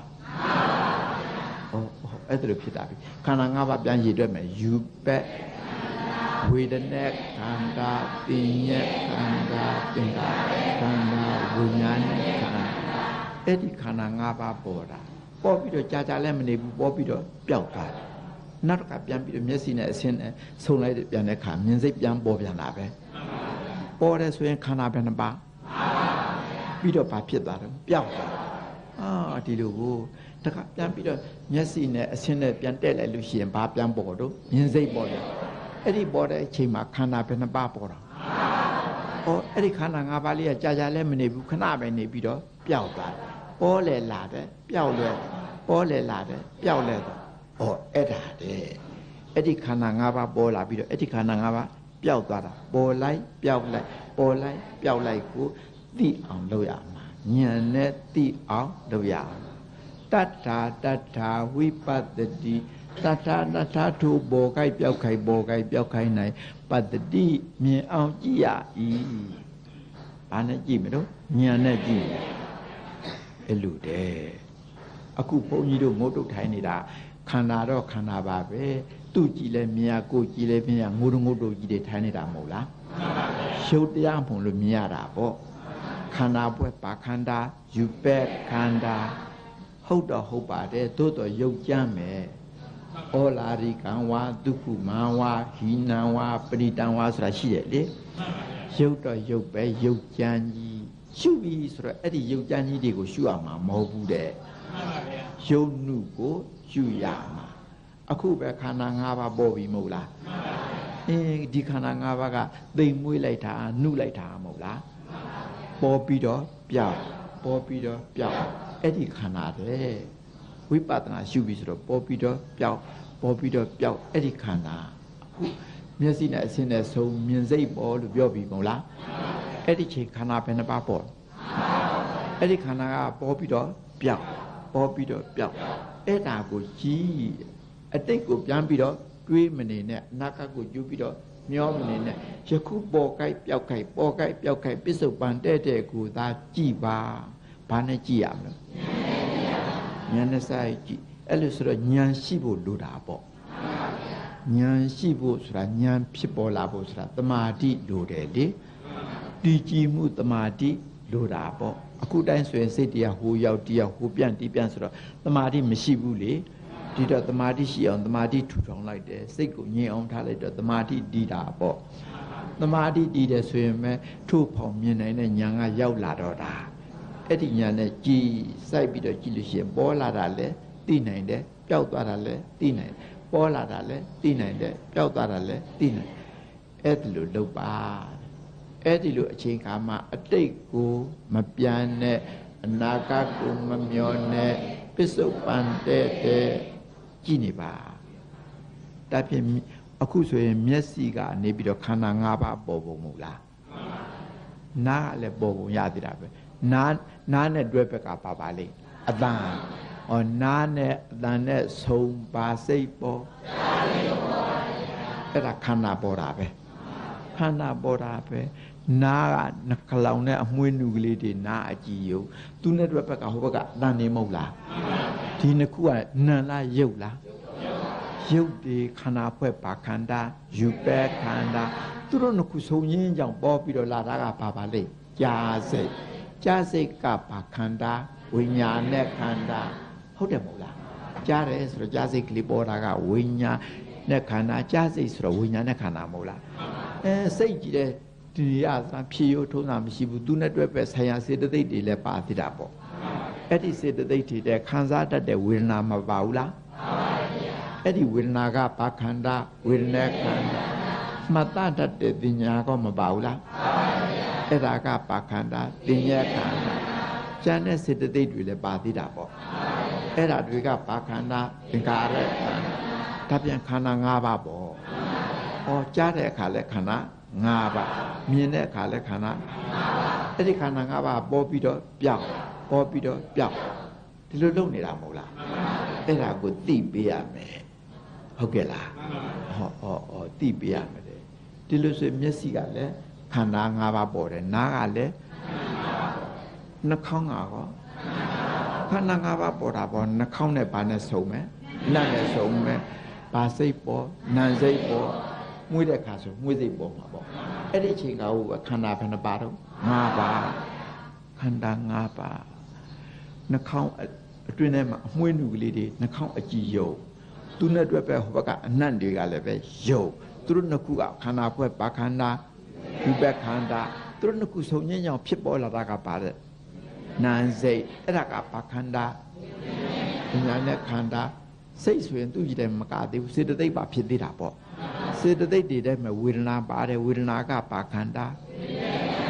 အဲ့ဒါလိုဖြစ်တာပြီခန္ဓာ၅ပါးပြန်ရည်တွက်မယ်ယူပက်ဝေဒနာခန္ဓာတင်ညက်ခန္ဓာသင်္ခါရခန္ဓာဝိညာဉ်ခန္ဓာအဲ့ဒီခန္ဓာ၅ပါးပေါ်တာပေါ်ပြီးတော့ကြာကြာလည်းမနေဘူးပေါ်ပြီးတော့ပျောက်သွားတယ်နောက်တစ်ခါပြန်ပြီးတော့မျက်စိနဲ့အဆင်းနဲ့ဆုံလိုက်ပြန်တဲ့ခါမြင်စိတ်ပြန်ပေါ်ပြန်လာပဲပေါ်တယ်ဆိုရင်ခန္ဓာပဲနှစ်ပါးပြီးတော့ဘာဖြစ်သွားတယ်ပျောက်သွားအာဒီလိုကိုတခါပြန်ပြီးတော့မျက်စိနဲ့အဆင်းနဲ့ပြန်တက်လိုက်လို့ရှိရင်ဘာပြန်ပေါ်တော့မြင်စိတ်ပေါ်တယ်အဲ့ဒီပေါ်တဲ့အချိန်မှာခန္ဓာဘယ်နှပါပေါ်တာခဩအဲ့ဒီခန္ဓာ၅ပါးလေးကကြာကြာလဲမနေဘူးခဏပဲနေပြီးတော့ပျောက်သွားပေါ်လေလာတယ်ပျောက်လဲပေါ်လေလာတယ်ပျောက်လဲတော့ဩအဲ့ဒါတဲ့အဲ့ဒီခန္ဓာ၅ပါးပေါ်လာပြီးတော့အဲ့ဒီခန္ဓာ၅ပါးပျောက်သွားတာပေါ်လိုက်ပျောက်လိုက်ပေါ်လိုက်ပျောက်လိုက်ကိုသိအောင်လုပ်ရမှာဉာဏ်နဲ့သိအောင်လုပ်ရအောင်တတ္ထာတတ္ထာဝိပတ္တိတတ္ထာတတ္ထာထိုပေါ်ခိုက်ပျောက်ခိုက်ပေါ်ခိုက်ပျောက်ခိုက်နိုင်ပတ္တိမြင်အောင်ကြည့်ရ၏ဘာနဲ့ကြည့်မလို့ဉာဏ်နဲ့ကြည့်အဲ့လိုတဲ့အခုဘုန်းကြီးတို့ငုတ်တုတ်ထိုင်နေတာခန္ဓာတော့ခန္ဓာပါပဲသူ့ကြည့်လဲမြင်ရကိုကြည့်လဲမြင်ရငုတ်ငုတ်တုတ်ကြီးတွေထိုင်နေတာမဟုတ်လားရုပ်တရားမဟုတ်လို့မြင်ရတာပေါ့ခန္ဓာပွဲပါခန္ဓာယူပဲခန္ဓာဟုတ်တော့ဟုတ်ပါတယ်သို့တော့ရုပ်ကြမ်းမယ်ဩလာရိကံဝါဒုက္ခမံဝါဟိနံဝါပရိတံဝါဆိုတာရှိရဲ့လေရုပ်တော့ရုပ်ပဲရုပ်ကြမ်းကြီးရှုပြီးဆိုတော့အဲ့ဒီရုပ်ကြမ်းကြီးတွေကိုရှုရမှာမဟုတ်ဘူးတဲ့ရုပ်နုကိုရှုရမှာအခုပဲခန္ဓာ၅ပါးပေါ်ပြီမဟုတ်လားအင်းဒီခန္ဓာ၅ပါးကသိမ်မွေးလိုက်တာနှုလိုက်တာမဟုတ်လားပေါ်ပြီးတော့ပြောက်ပေါ်ပြီးတော့ပြောက်အဲ့ဒီခန္ဓာတဲ့ဝိပဿနာရှုပြီးဆိုတော့ပေါ်ပြီးတော့ပြောက်ပေါ်ပြီးတော့ပြောက်အဲ့ဒီခန္ဓာအခုမျက်စိနဲ့အဆင်းနဲ့ဆုံးမြင်စိတ်ပေါ်လို့ပြောပြီးမဟုတ်လားအဲ့ဒီချိန်ခန္ဓာဘယ်နှပါပေါ်အဲ့ဒီခန္ဓာကပေါ်ပြီးတော့ပြောက်ပေါ်ပြီးတော့ပြောက်အဲ့ဒါကိုကြည့်အတိတ်ကိုပြန်ပြီးတော့တွေးမနေနဲ့အနာဂတ်ကိုယူပြီးတော့မျောမနေနဲ့ယခုပေါ်ကြိုက်ပျောက်ကြိုက်ပေါ်ကြိုက်ပျောက်ကြိုက်ပစ္စုပန်တဲ့တဲ့ကိုသာကြည့်ပါဘာနဲ့ကြည့်ရမလဲဉာဏ်နဲ့စာကြည့်အဲ့လိုဆိုတော့ဉာဏ်ရှိဖို့လိုတာပေါ့ဉာဏ်ရှိဖို့ဆိုတာဉာဏ်ဖြစ်ပေါ်လာဖို့ဆိုတာတမာတိလိုတယ်လေတည်ကြည်မှုတမာတိလိုတာပေါ့အခုတိုင်းဆိုရင်စိတ်တရားဟိုရောက်တရားဟိုပြန့်တီးပြန့်ဆိုတော့တမာတိမရှိဘူးလေဒီတော့တမာတိရှိအောင်တမာတိထူထောင်လိုက်တယ်စိတ်ကိုငြိမ်အောင်ထားလိုက်တော့တမာတိတည်တာပေါ့တမာတိတည်တယ်ဆိုရင်ပဲထို့ဖောင်မြင်နိုင်တဲ့ဉာဏ်ကရောက်လာတော့တာအဲ့ဒီဉာဏ်နဲ့ကြည်စိုက်ပြီးတော့ကြည့်လို့ရှိရင်ပေါ်လာတာလဲသိနိုင်တယ်ပျောက်သွားတာလဲသိနိုင်တယ်ပေါ်လာတာလဲသိနိုင်တယ်ပျောက်သွားတာလဲသိနိုင်အဲ့ဒီလိုလုပ်ပါအဲ့ဒီလိုအချိန်ခါမှာအတိတ်ကိုမပြန်နဲ့အနာဂတ်ကိုမမျောနဲ့ပစ္စုပန်တဲ့တဲ့ကြည့်နေပါဒါဖြင့်အခုဆိုရင်မျက်စိကနေပြီးတော့ခန္ဓာ၅ပါးပေါ်ပုံမဟုတ်လားနားလည်းပေါ်ပုံရသေးတာပဲနားနားနဲ့တွဲဘက်ကပါပါလိမ့်အတန်ဩနားနဲ့အတန်နဲ့ဆုံပါစိတ်ပေါ်အဲ့ဒါခန္ဓာပေါ်တာပဲခန္ဓာပေါ်တာပဲနားကနှကလောင်နဲ့အမွှေးနုကလေးတွေနားအကြည့်ယုံသူနဲ့တွဲဘက်ကဟိုဘက်ကအတန်နေမဟုတ်လားဒီနှစ်ခုကနံလားရုပ်လားရုပ်ဒီခန္ဓာဖွဲ့ပါခန္ဓာယူပဲခန္ဓာသူတို့နှစ်ခုဆုံရင်းကြောင့်ပေါ်ပြီးတော့လာတာကပါပါလိမ့်ကြာစိတ်ကြာစိတ်ကပါခန္ဓာဝိညာဉ်နဲ့ခန္ဓာဟုတ်တယ်မဟုတ်လားကြားတယ်ဆိုတော့ကြာစိတ်ကလေးပေါ်တာကဝိညာဉ်နဲ့ခန္ဓာကြာစိတ်ဆိုတော့ဝိညာဉ်နဲ့ခန္ဓာမဟုတ်လားအဲစိတ်ကြည့်တဲ့ဒီရသာဖြည့်ရထုံးတာမရှိဘူးသူနဲ့တွဲပဲဆရာစေတသိက်တွေလည်းပါသေးတာပေါ့အဲ့ဒီစေတသိက်တွေတဲ့ခံစားတတ်တဲ့ဝေဒနာမပါဘူးလားအဲ့ဒီဝေဒနာကပါခန္ဓာဝေဒနာခန္ဓာမှတ်တတ်တဲ့ပညာကမပါဘူးလားအဲ့ဒါကပါခန္ဓာပညာခန္ဓာကျန်တဲ့စေတသိက်တွေလည်းပါသေးတာပေါ့အဲ့ဒါတွေကပါခန္ဓာသင်္ခါရခန္ဓာဒါပြန်ခန္ဓာ၅ပါးပေါ့ဩကြားတဲ့အခါလဲခန္ဓာ၅ပါးမြင်တဲ့အခါလဲခန္ဓာအဲ့ဒီခန္ဓာ၅ပါးပေါ်ပြီးတော့ပြောက်ပေါ်ပြီးတော့ပြောက်ဒီလိုလုပ်နေတာမဟုတ်လားအဲ့ဒါကိုသိပေးရမယ်ဟုတ်ကဲ့လားဟောဟောဟောသိပေးရမယ်ဒီလိုဆိုမျက်စိကလည်းခန္ဓာ၅ပါးပေါ်တယ်နားကလည်းနှာခေါင်းကရောခန္ဓာ၅ပါးပေါ်တာပေါ်နှာခေါင်းနဲ့ဘာနဲ့စုံမယ်နတ်နဲ့စုံမယ်ဘာစိတ်ပေါ်နံစိတ်ပေါ်မွေးတဲ့ခါဆိုမွေးစိတ်ပေါ်မှာပေါ့အဲ့ဒီအချိန်ကဟိုခန္ဓာဘယ်နှပါတော့၅ပါးခန္ဓာ၅ပါးနှာခေါင်းအတွင်းထဲမှာအမွှေးနုကလေးတွေနှာခေါင်းအကြည့်ယုံသူနဲ့တွဲပဲဟိုဘက်ကအနံ့တွေကလည်းပဲယုံသူတို့နှစ်ခုကခန္ဓာဖွဲ့ပါခန္ဓာဒီဘက်ခန္ဓာသူတို့နှစ်ခုဆုံညင်းကြောင်ဖြစ်ပေါ်လာတာကပါတဲ့နာမ်စိတ်အဲ့ဒါကပါခန္ဓာဉာဏ်နဲ့ခန္ဓာစိတ်ဆိုရင်သူ့ကြည့်တယ်မကသေးဘူးစေတသိက်ပါဖြစ်သေးတာပေါ့စေတသိက်တွေထဲမှာဝေဒနာပါတယ်ဝေဒနာကပါခန္ဓာ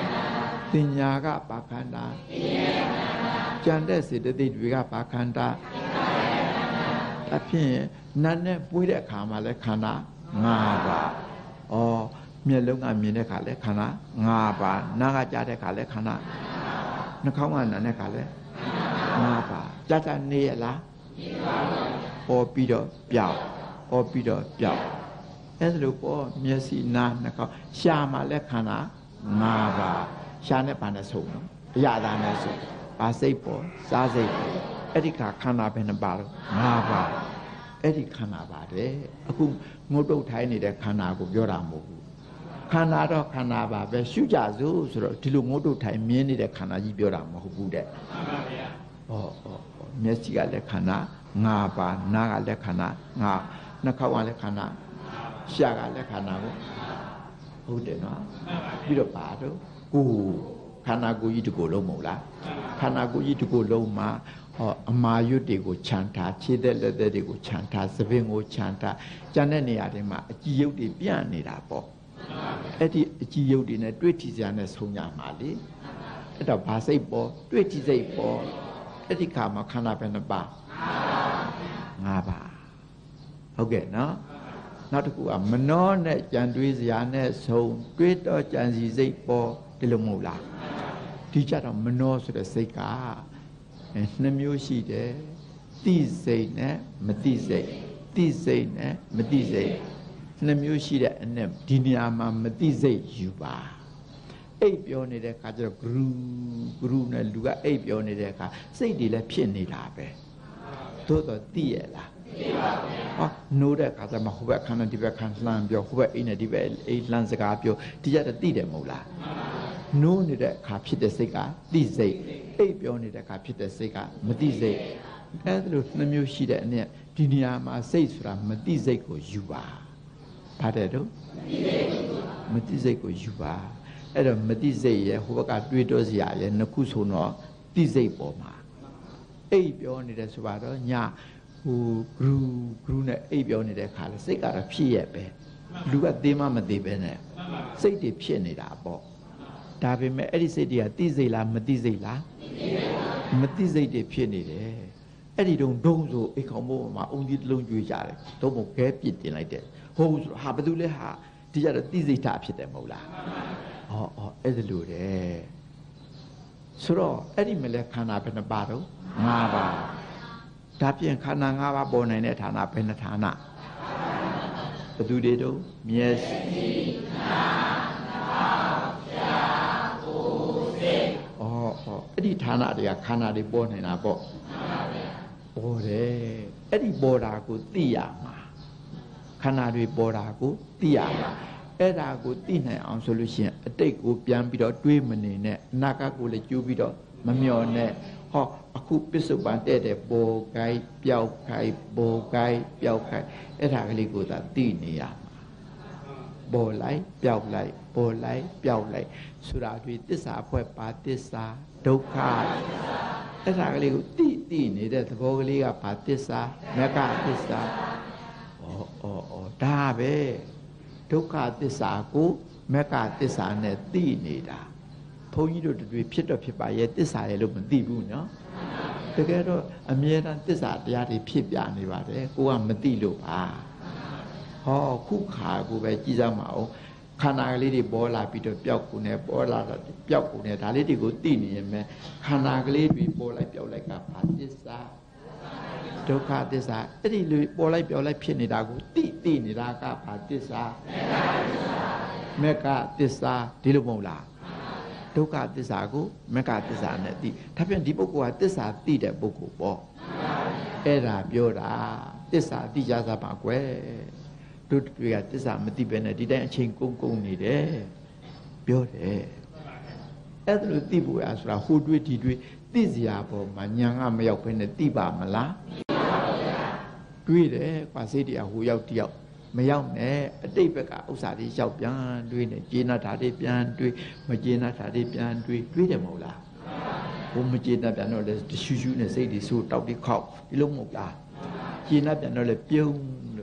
တင်ညာကပါခန္ဓာကြံတဲ့စေတသိက်တွေကပါခန္ဓာအဖြစ်နတ်နဲ့ပွေးတဲ့အခါမှာလဲခန္ဓာ၅ပါးဩမျက်လုံးကမြင်တဲ့အခါလဲခန္ဓာ၅ပါးနားကကြားတဲ့အခါလဲခန္ဓာနှာခေါင်းကနားတဲ့အခါလဲ၅ပါးကြကြနေရလားဟောပြီးတော့ပြောက်ဟောပြီးတော့ပြောက်အဲ့ဒါလို့ပေါ့မျက်စိနားနှာခေါင်းရှာမှာလဲခန္ဓာ၅ပါးရှာနဲ့ဘာနဲ့ဆုံးနော်အရာသားနဲ့ဆုံးဘာစိတ်ပေါ်စားစိတ်ပေါ်အဲ့ဒီခါခန္ဓာပဲနှစ်ပါးလို့၅ပါးအဲ့ဒီခန္ဓာပါတယ်အခုငုတ်တုတ်ထိုင်းနေတဲ့ခန္ဓာကိုပြောတာမဟုတ်ဘူးခန္ဓာတော့ခန္ဓာပါပဲရှုကြစို့ဆိုတော့ဒီလိုငုတ်တုတ်ထိုင်းမြင်နေတဲ့ခန္ဓာကြီးပြောတာမဟုတ်ဘူးတဲ့မှန်ပါဗျာဟောဟောမျက်စိကလည်းခန္ဓာ၅ပါးနားကလည်းခန္ဓာ၅နှာခေါင်းကလည်းခန္ဓာရှားကလည်းခန္ဓာကိုဟုတ်တယ်နော်ပြီးတော့ပါတော့ကိုခန္ဓာကိုယ်ကြီးတစ်ခုလုံးမဟုတ်လားခန္ဓာကိုယ်ကြီးတစ်ခုလုံးမှာဟောအမာရွတ်တွေကိုခြံထားခြေသက်လက်သက်တွေကိုခြံထားသပင်ကိုခြံထားကြံတဲ့နေရာတွေမှာအကြည်ရုပ်တွေပြန့်နေတာပေါ့အဲ့ဒီအကြည်ရုပ်တွေနဲ့တွေ့ထီစရာနဲ့ဆုံးကြမှာလေအဲ့တော့ဘာစိတ်ပေါ်တွေ့ထီစိတ်ပေါ်အဲ့ဒီခါမှာခန္ဓာပဲနှစ်ပါး၅ပါးဟုတ်ကဲ့နော်နောက်တစ်ခုကမနှောနဲ့ကြံတွေးစရာနဲ့ဆုံးတွေးတော့ကြံစီစိတ်ပေါ်ဒီလိုမဟုတ်လားဒီကြတော့မနှောဆိုတဲ့စိတ်ကနှစ်မျိုးရှိတယ်သိစိတ်နဲ့မသိစိတ်သိစိတ်နဲ့မသိစိတ်နှစ်မျိုးရှိတဲ့အနဲ့ဒီနေရာမှာမသိစိတ်ယူပါအိပ်ပြောနေတဲ့အခါကျတော့ဂရုဂရုနဲ့လူကအိပ်ပြောနေတဲ့အခါစိတ်တွေလည်းဖြစ်နေတာပဲသို့တော့သိရလားသိပါဗျာဟောနိုးတဲ့အခါကျမှဟိုဘက်ခန္ဓာဒီဘက်ခန္ဓာလှမ်းပြောဟိုဘက်အိမ်နဲ့ဒီဘက်အိမ်လှမ်းစကားပြောဒီကြတော့သိတယ်မဟုတ်လားနိုးနေတဲ့အခါဖြစ်တဲ့စိတ်ကသိစိတ်အိပ်ပြောနေတဲ့အခါဖြစ်တဲ့စိတ်ကမသိစိတ်အဲ့ဒါလိုနှစ်မျိုးရှိတဲ့အနည်းဒီနေရာမှာစိတ်ဆိုတာမသိစိတ်ကိုယူပါပါတယ်တော့မသိစိတ်ကိုယူပါအဲ့တော့မသိစိတ်ရဲ့ဟိုဘက်ကတွေးတောစရာရဲ့နှစ်ခုဆိုတော့သိစိတ်ပေါ်မှာအိပ်ပြောနေတယ်ဆိုပါတော့ညာဟိုဂရုဂရုနဲ့အိပ်ပြောနေတဲ့ခါလဲစိတ်ကတော့ဖြစ်ရဲ့ပဲလူကသေးမှမသေးပဲနဲ့စိတ်တွေဖြစ်နေတာပေါ့ဒါပေမဲ့အဲ့ဒီစိတ်တွေကသိစိတ်လားမသိစိတ်လားမသိစိတ်တွေဖြစ်နေတယ်အဲ့ဒီတုန်းဒုံဆိုအိတ်ခေါင်းပေါ်မှာအုံကြီးတစ်လုံးကျွေးကြတယ်တော့မခဲပြစ်တင်လိုက်တယ်ဟုတ်ဆိုဟာဘာလို့လဲဟာဒီကြတော့သိစိတ်ဓာတ်ဖြစ်တယ်မဟုတ်လားဟောဟောအဲ့ဒါလိုတယ်ဆိုတော့အဲ့ဒီမလဲခန္ဓာဘယ်နှပါတော့၅ပါးဒါပြင်ခန္ဓာ၅ပါးပေါ်နိုင်တဲ့ဌာနဘယ်နှဌာနဘယ်သူတွေတော့မျက်စိနားနှာခေါင်းရှားကိုယ်စိတ်ဩဩအဲ့ဒီဌာနတွေကခန္ဓာတွေပေါ်နေတာပေါ့မှန်ပါဗျာပေါ်တယ်အဲ့ဒီပေါ်တာကိုသိရမှာခန္ဓာတွေပေါ်တာကိုသိရမှာအဲ့ဒါကိုသိနိုင်အောင်ဆိုလို့ရှိရင်အတိတ်ကိုပြန်ပြီးတော့တွေးမနေနဲ့အနာဂတ်ကိုလည်းကြိုးပြီးတော့မမျောနဲ့ဟောအခုပစ္စုပန်တဲ့တဲ့ပေါ်ကိုက်ပျောက်ခိုက်ပေါ်ကိုက်ပျောက်ခိုက်အဲ့ဒါကလေးကိုသာသိနေရမှာပေါ်လိုက်ပျောက်လိုက်ပေါ်လိုက်ပျောက်လိုက်ဆိုတာတွေသစ္စာဖွဲ့ပါသစ္စာဒုက္ခအဲ့ဒါကလေးကိုသိသိနေတဲ့သဘောကလေးကပါသစ္စာမကသစ္စာဩဩဩဒါပဲဒုက္ခသစ္စာကိုမကသစ္စာနဲ့သိနေတာဘုန်းကြီးတို့တွေဖြစ်တော့ဖြစ်ပါရဲ့သစ္စာရဲ့လို့မသိဘူးနော်တကယ်တော့အမြဲတမ်းသစ္စာတရားတွေဖြစ်ပြနေပါတယ်ကိုကမသိလို့ပါဟောခုခါကိုပဲကြည်စမ်းမအောင်ခန္ဓာကလေးတွေပေါ်လာပြီးတော့ပျောက်ကုန်တယ်ပေါ်လာတော့ပျောက်ကုန်တယ်ဒါလေးတွေကိုသိနေရင်ပဲခန္ဓာကလေးတွေပေါ်လိုက်ပျောက်လိုက်ကဘာသစ္စာဒုက္ခသစ္စာအဲ့ဒီလိုပေါ်လိုက်ပျောက်လိုက်ဖြစ်နေတာကိုသိသိနေတာကဘာသစ္စာမေကသစ္စာဒီလိုမဟုတ်လားဒုက္ခသစ္စာကိုမကသစ္စာနဲ့သိဒါပြန်ဒီပုဂ္ဂိုလ်ကသစ္စာသိတဲ့ပုဂ္ဂိုလ်ပေါ့အဲ့ဒါပြောတာသစ္စာသိကြစားပါကွယ်တို့တွေကသစ္စာမသိပဲနဲ့ဒီတိုင်းအချိန်ကုန်ကုန်နေတယ်ပြောတယ်အဲ့ဒါလို့သိဖို့ရဆိုတာဟိုတွေးဒီတွေးသိစရာပေါ်မှာညာကမရောက်ဘဲနဲ့သိပါမလားတွေးတယ်ကွာစိတ်တရားဟိုရောက်တယောက်မရောက်နဲ့အတိတ်ဘက်ကဥစ္စာတွေရောက်ပြန်တွေးနေကျေနပ်တာတွေပြန်တွေးမကျေနပ်တာတွေပြန်တွေးတွေးတယ်မဟုတ်လားဘုံမကျေနပ်ပြန်တော့လေရှူးရှူးနဲ့စိတ်တွေဆိုးတောက်ပြီးခောက်ဒီလိုမဟုတ်လားကျေနပ်ပြန်တော့လေပြုံးလို့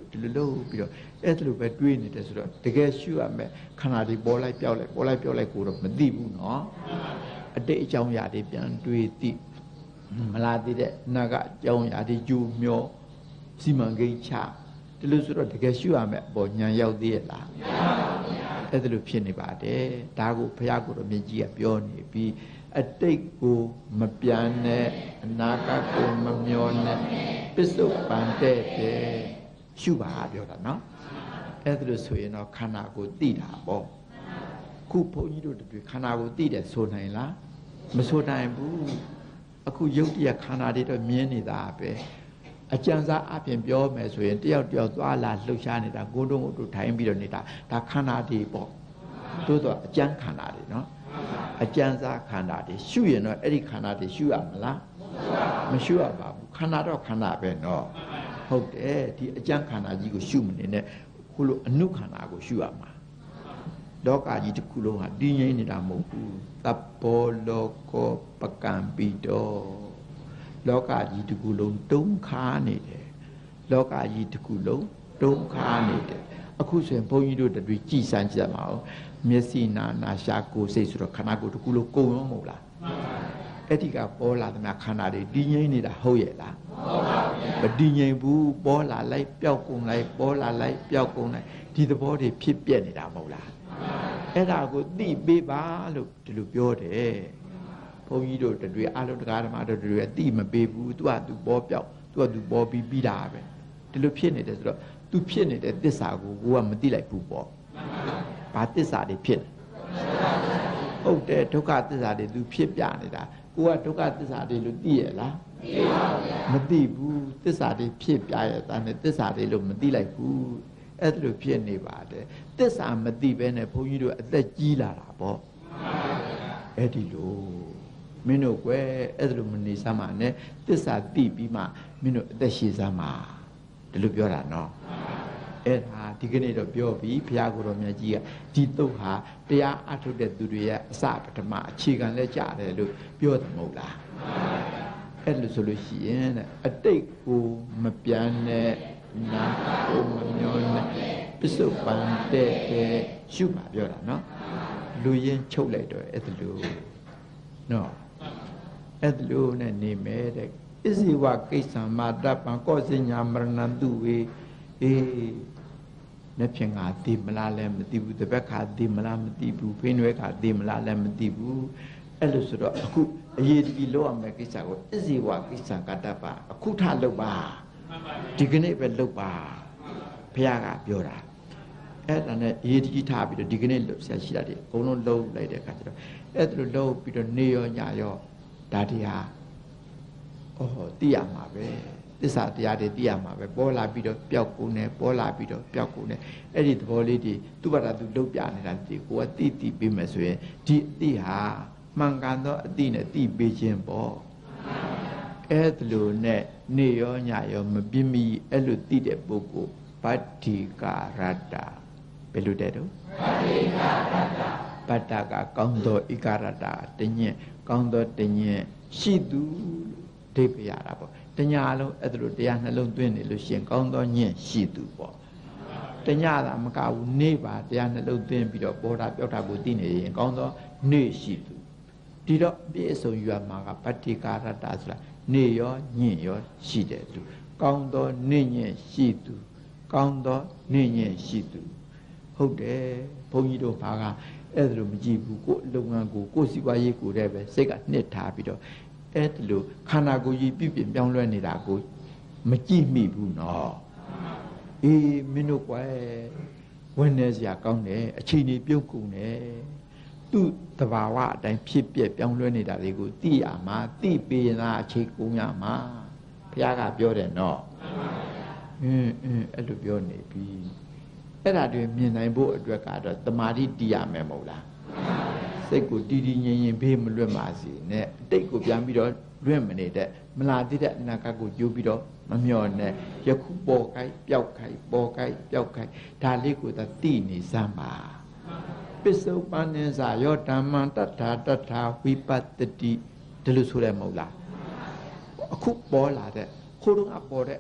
ဒီလိုလုပ်ပြီးတော့အဲ့ဒါလိုပဲတွေးနေတယ်ဆိုတော့တကယ်ရှုရမယ်ခန္ဓာတွေပေါ်လိုက်ပြောက်လိုက်ပေါ်လိုက်ပြောက်လိုက်ကိုတော့မသိဘူးနော်အတိတ်အကြောင်းအရာတွေပြန်တွေးသိမလားသိတဲ့နာကအကြောင်းအရာတွေကြိုးမျောစီမံကိန်းချဒီလိုဆိုတော့တကယ်ရှုရမယ်ပေါ်ညာရောက်သေးရဲ့လားအဲ့ဒါလိုဖြစ်နေပါတယ်ဒါကိုဘုရားကိုယ်တော်မြတ်ကြီးကပြောနေပြီးအတိတ်ကိုမပြန်နဲ့အနာဂတ်ကိုမမျောနဲ့ပစ္စုပန်တဲ့တဲ့ရှုပါပြောတာနော်အဲ့ဒါလို့ဆိုရင်တော့ခန္ဓာကိုသိတာပေါ့ခုဘုန်းကြီးတို့တည်းခန္ဓာကိုသိတယ်ဆိုနိုင်လားမဆိုနိုင်ဘူးအခုယုတ်တရားခန္ဓာတွေတော့မြင်နေတာပဲအကျဉ်းစားအပြင်ပြောမယ်ဆိုရင်တယောက်တယောက်သွားလာလှုပ်ရှားနေတာကိုယ်တုံးကိုယ်တို့ထိုင်ပြီးတော့နေတာဒါခန္ဓာတွေပေါ့တို့တော့အကျဉ်းခန္ဓာတွေနော်အကျဉ်းစားခန္ဓာတွေရှုရင်တော့အဲ့ဒီခန္ဓာတွေရှုရမလားမရှုရပါဘူးခန္ဓာတော့ခန္ဓာပဲနော်ဟုတ်တယ်ဒီအကျဉ်းခန္ဓာကြီးကိုရှုမနေနဲ့ခုလိုအနုခန္ဓာကိုရှုရမှာလောကကြီးတစ်ခုလုံးဟာတည်ငြိမ်နေတာမဟုတ်ဘူးသဗ္ဗောလောကောပကံပိတောလောကကြီးတစ်ခုလုံးတုံးခါနေတယ်လောကကြီးတစ်ခုလုံးတုံးခါနေတယ်အခုဆိုရင်ဘုန်းကြီးတို့တွေကြည်စမ်းကြည့်ရမှာအောင်မျက်စိနာနာရှာကိုယ်စိတ်ဆိုတော့ခန္ဓာကိုယ်တစ်ခုလုံးကုန်ရောမဟုတ်လားအဲ့ဒီကပေါ်လာသမျှခန္ဓာတွေတည်ငြိမ်နေတာဟုတ်ရဲ့လားမတည်ငြိမ်ဘူးပေါ်လာလိုက်ပျောက်ကုန်လိုက်ပေါ်လာလိုက်ပျောက်ကုန်လိုက်ဒီသဘောတွေဖြစ်ပြနေတာမဟုတ်လားအဲ့ဒါကိုသိပေးပါလို့ဒီလိုပြောတယ်ဘုန်းကြီးတို့တွေအားလုံးတရားဓမ္မတို့တွေအသိမပေးဘူးသူကသူပေါ်ပြောက်သူကသူပေါ်ပြီးပြီးတာပဲဒီလိုဖြစ်နေတယ်ဆိုတော့သူဖြစ်နေတဲ့သစ္စာကိုကိုကမသိလိုက်ဘူးပေါ့ဘာသစ္စာတွေဖြစ်လဲဟုတ်တယ်ဒုက္ခသစ္စာတွေသူဖြစ်ပြနေတာကိုကဒုက္ခသစ္စာတွေလို့သိရလားမသိဘူးသစ္စာတွေဖြစ်ပြရတာနဲ့သစ္စာတွေလို့မသိလိုက်ဘူးအဲ့ဒါလိုဖြစ်နေပါတယ်သစ္စာမသိဘဲနဲ့ဘုန်းကြီးတို့အသက်ကြီးလာတာပေါ့အဲ့ဒီလိုမင်းတို့ကွယ်အဲ့ဒါလိုမနေစမ်းပါနဲ့သစ္စာသိပြီးမှမင်းတို့အသက်ရှည်စမ်းပါဒီလိုပြောတာနော်အဲ့ဒါဒီကနေ့တော့ပြောပြီးဘုရားကိုယ်တော်မြတ်ကြီးကဒီတုတ်ဟာတရားအထုတ်တဲ့သူတွေရဲ့အစပထမအခြေခံလဲကြတယ်လို့ပြောတယ်မဟုတ်လားအဲ့လိုဆိုလို့ရှိရင်အတိတ်ကိုမပြန်နဲ့နာကိုမမျောနဲ့ပစ္စုပန်တဲ့တဲ့ရှုပါပြောတာနော်လူရင်းချုပ်လိုက်တော့အဲ့ဒါလိုနော်အဲ့ဒါလိုနဲ့နေမယ်တဲ့ဣဇိဝကိစ္စံမာတပံကောစညာမရဏံတုဝေအေးလက်ဖြင့်ငါသိမလားလည်းမသိဘူးတပတ်ခါသိမလားမသိဘူးဖိနွဲခါသိမလားလည်းမသိဘူးအဲ့လိုဆိုတော့အခုအရေးကြီးလို့ရမယ်ကိစ္စကိုဣဇိဝကိစ္စကတ္တပအခုထလုပ်ပါဒီကနေ့ပဲလုပ်ပါဘုရားကပြောတာအဲ့ဒါနဲ့အရေးကြီးထားပြီးတော့ဒီကနေ့လုပ်ဆက်ရှိတာဒီအကုန်လုံးလုံးလိုက်တဲ့အခါကျတော့အဲ့ဒါလိုလုံးပြီးတော့နေရောညရောဒါတရားအော်သိရမှာပဲသစ္စာတရားတွေသိရမှာပဲပေါ်လာပြီးတော့ပျောက်ကုန်တယ်ပေါ်လာပြီးတော့ပျောက်ကုန်တယ်အဲ့ဒီသဘောလေးတွေသူ့ဘာသာသူလုံးပြနေတာဒီကိုကသိသိပြီးမယ်ဆိုရင်ဒီအသိဟာမှန်ကန်သောအသိနဲ့သိပေးခြင်းပေါ့အဲ့ဒါလိုနဲ့နေရောညရောမပြင်းမီအဲ့လိုသိတဲ့ပုဂ္ဂိုလ်ပတ္တိကာရတ္တဘယ်လိုတဲ့တော့ပတ္တိကာရတ္တပတ္တကကောင်းသောဣကာရတ္တတညင်ကောင်းသောတညင်ရှိသူဒိဋ္ဌိရတာပေါ့တညာလုံးအဲ့ဒါလိုတရားနှလုံးသွင်းနေလို့ရှိရင်ကောင်းသောညင်ရှိသူပေါ့တညာသာမကဘူးနေပါတရားနှလုံးသွင်းပြီးတော့ပေါ်တာပြောတာကိုသိနေရင်ကောင်းသောနေရှိသူဒီတော့ပြည့်စုံယူရမှာကပတ္တိကာရတ္တဆိုတာနေရောညင်ရောရှိတယ်သူကောင်းသောနေညင်ရှိသူကောင်းသောနေညင်ရှိသူဟုတ်တယ်ဘုန်းကြီးတို့ဘာကအဲ့ဒါလိုမကြည့်ဘူးကိုယ်လုပ်ငန်းကိုကိုယ်စီပွားရေးကိုတည်းပဲစိတ်ကနှစ်ထားပြီးတော့အဲ့ဒါလိုခန္ဓာကိုယ်ကြီးပြပြပြောင်းလဲနေတာကိုမကြည့်မိဘူးနော်အေးမင်းတို့ကွယ်ဝင်နေစရာကောင်းတယ်အချိန်ကြီးပြုတ်ကုန်တယ်သူ့တဘာဝအတိုင်းဖြစ်ပြပြောင်းလဲနေတာတွေကိုသိရမှာသိပေးရင်လားအချိန်ကုန်ရမှာဘုရားကပြောတယ်နော်အင်းအင်းအဲ့လိုပြောနေပြီအဲ့ဒါတွေမြင်နိုင်ဖို့အတွက်ကတော့တမာတိတည်ရမယ်မဟုတ်လားစိတ်ကိုတည်တည်ငြိမ်ငြိမ်ဘေးမလွတ်ပါစေနဲ့အတိတ်ကိုပြန်ပြီးတော့လွတ်မနေတဲ့မလာသေးတဲ့အနာဂတ်ကိုကြိုးပြီးတော့မမျှော်နဲ့ယခုပေါ်ခိုက်ပျောက်ခိုက်ပေါ်ခိုက်ပျောက်ခိုက်ဒါလေးကိုသာသိနေစမ်းပါပစ္စုပန်နေစာယောဓမ္မံတတ္ထာတတ္ထာဝိပတ္တိဒီလိုဆိုရမဟုတ်လားအခုပေါ်လာတဲ့ခိုးတော့ပေါ်တဲ့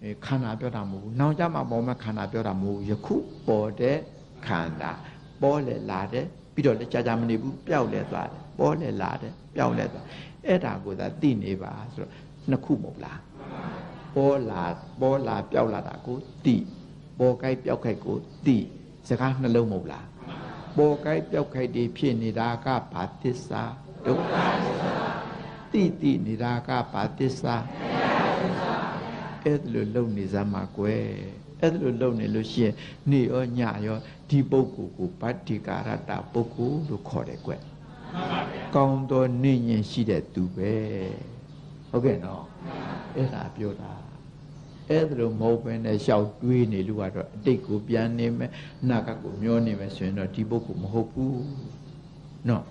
ခန္ဓာပြောတာမဟုတ်ဘူးနောက်ကြမှာပေါ်မှာခန္ဓာပြောတာမဟုတ်ဘူးယခုပေါ်တဲ့ခန္ဓာပေါ်လေလာတယ်ပြီးတော့လည်းကြာကြာမနေဘူးပျောက်လဲသွားတယ်ပေါ်လေလာတယ်ပျောက်လဲသွားအဲ့ဒါကိုသာသိနေပါဆိုတော့နှစ်ခုမဟုတ်လားပေါ်လာပေါ်လာပျောက်လာတာကိုသိပေါ်ကိုက်ပျောက်ခိုက်ကိုသိစကားနှလုံးမဟုတ်လားပေါ်ကိုက်ပျောက်ခိုက်တွေဖြစ်နေတာကဘာသစ္စာဒုက္ခသစ္စာတိတိနေတာကဘာသစ္စာအဲ့ဒါလိုလုံနေစမ်းမှာကွယ်အဲ့ဒါလိုလုံနေလို့ရှိရင်နေရောညရောဒီပုဂ္ဂိုလ်ကိုဗတ္တိကာရတပုဂ္ဂိုလ်လို့ခေါ်တယ်ကွယ်ကောင်းသောနေရင်ရှိတဲ့သူပဲဟုတ်ကဲ့နော်အဲ့ဒါပြောတာအဲ့ဒါလိုမဟုတ်ဘဲနဲ့ရှောက်တွေးနေလို့ကတော့အတိတ်ကိုပြန်နေမယ်နာကကိုမျောနေမယ်ဆိုရင်တော့ဒီပုဂ္ဂိုလ်မဟုတ်ဘူးနော်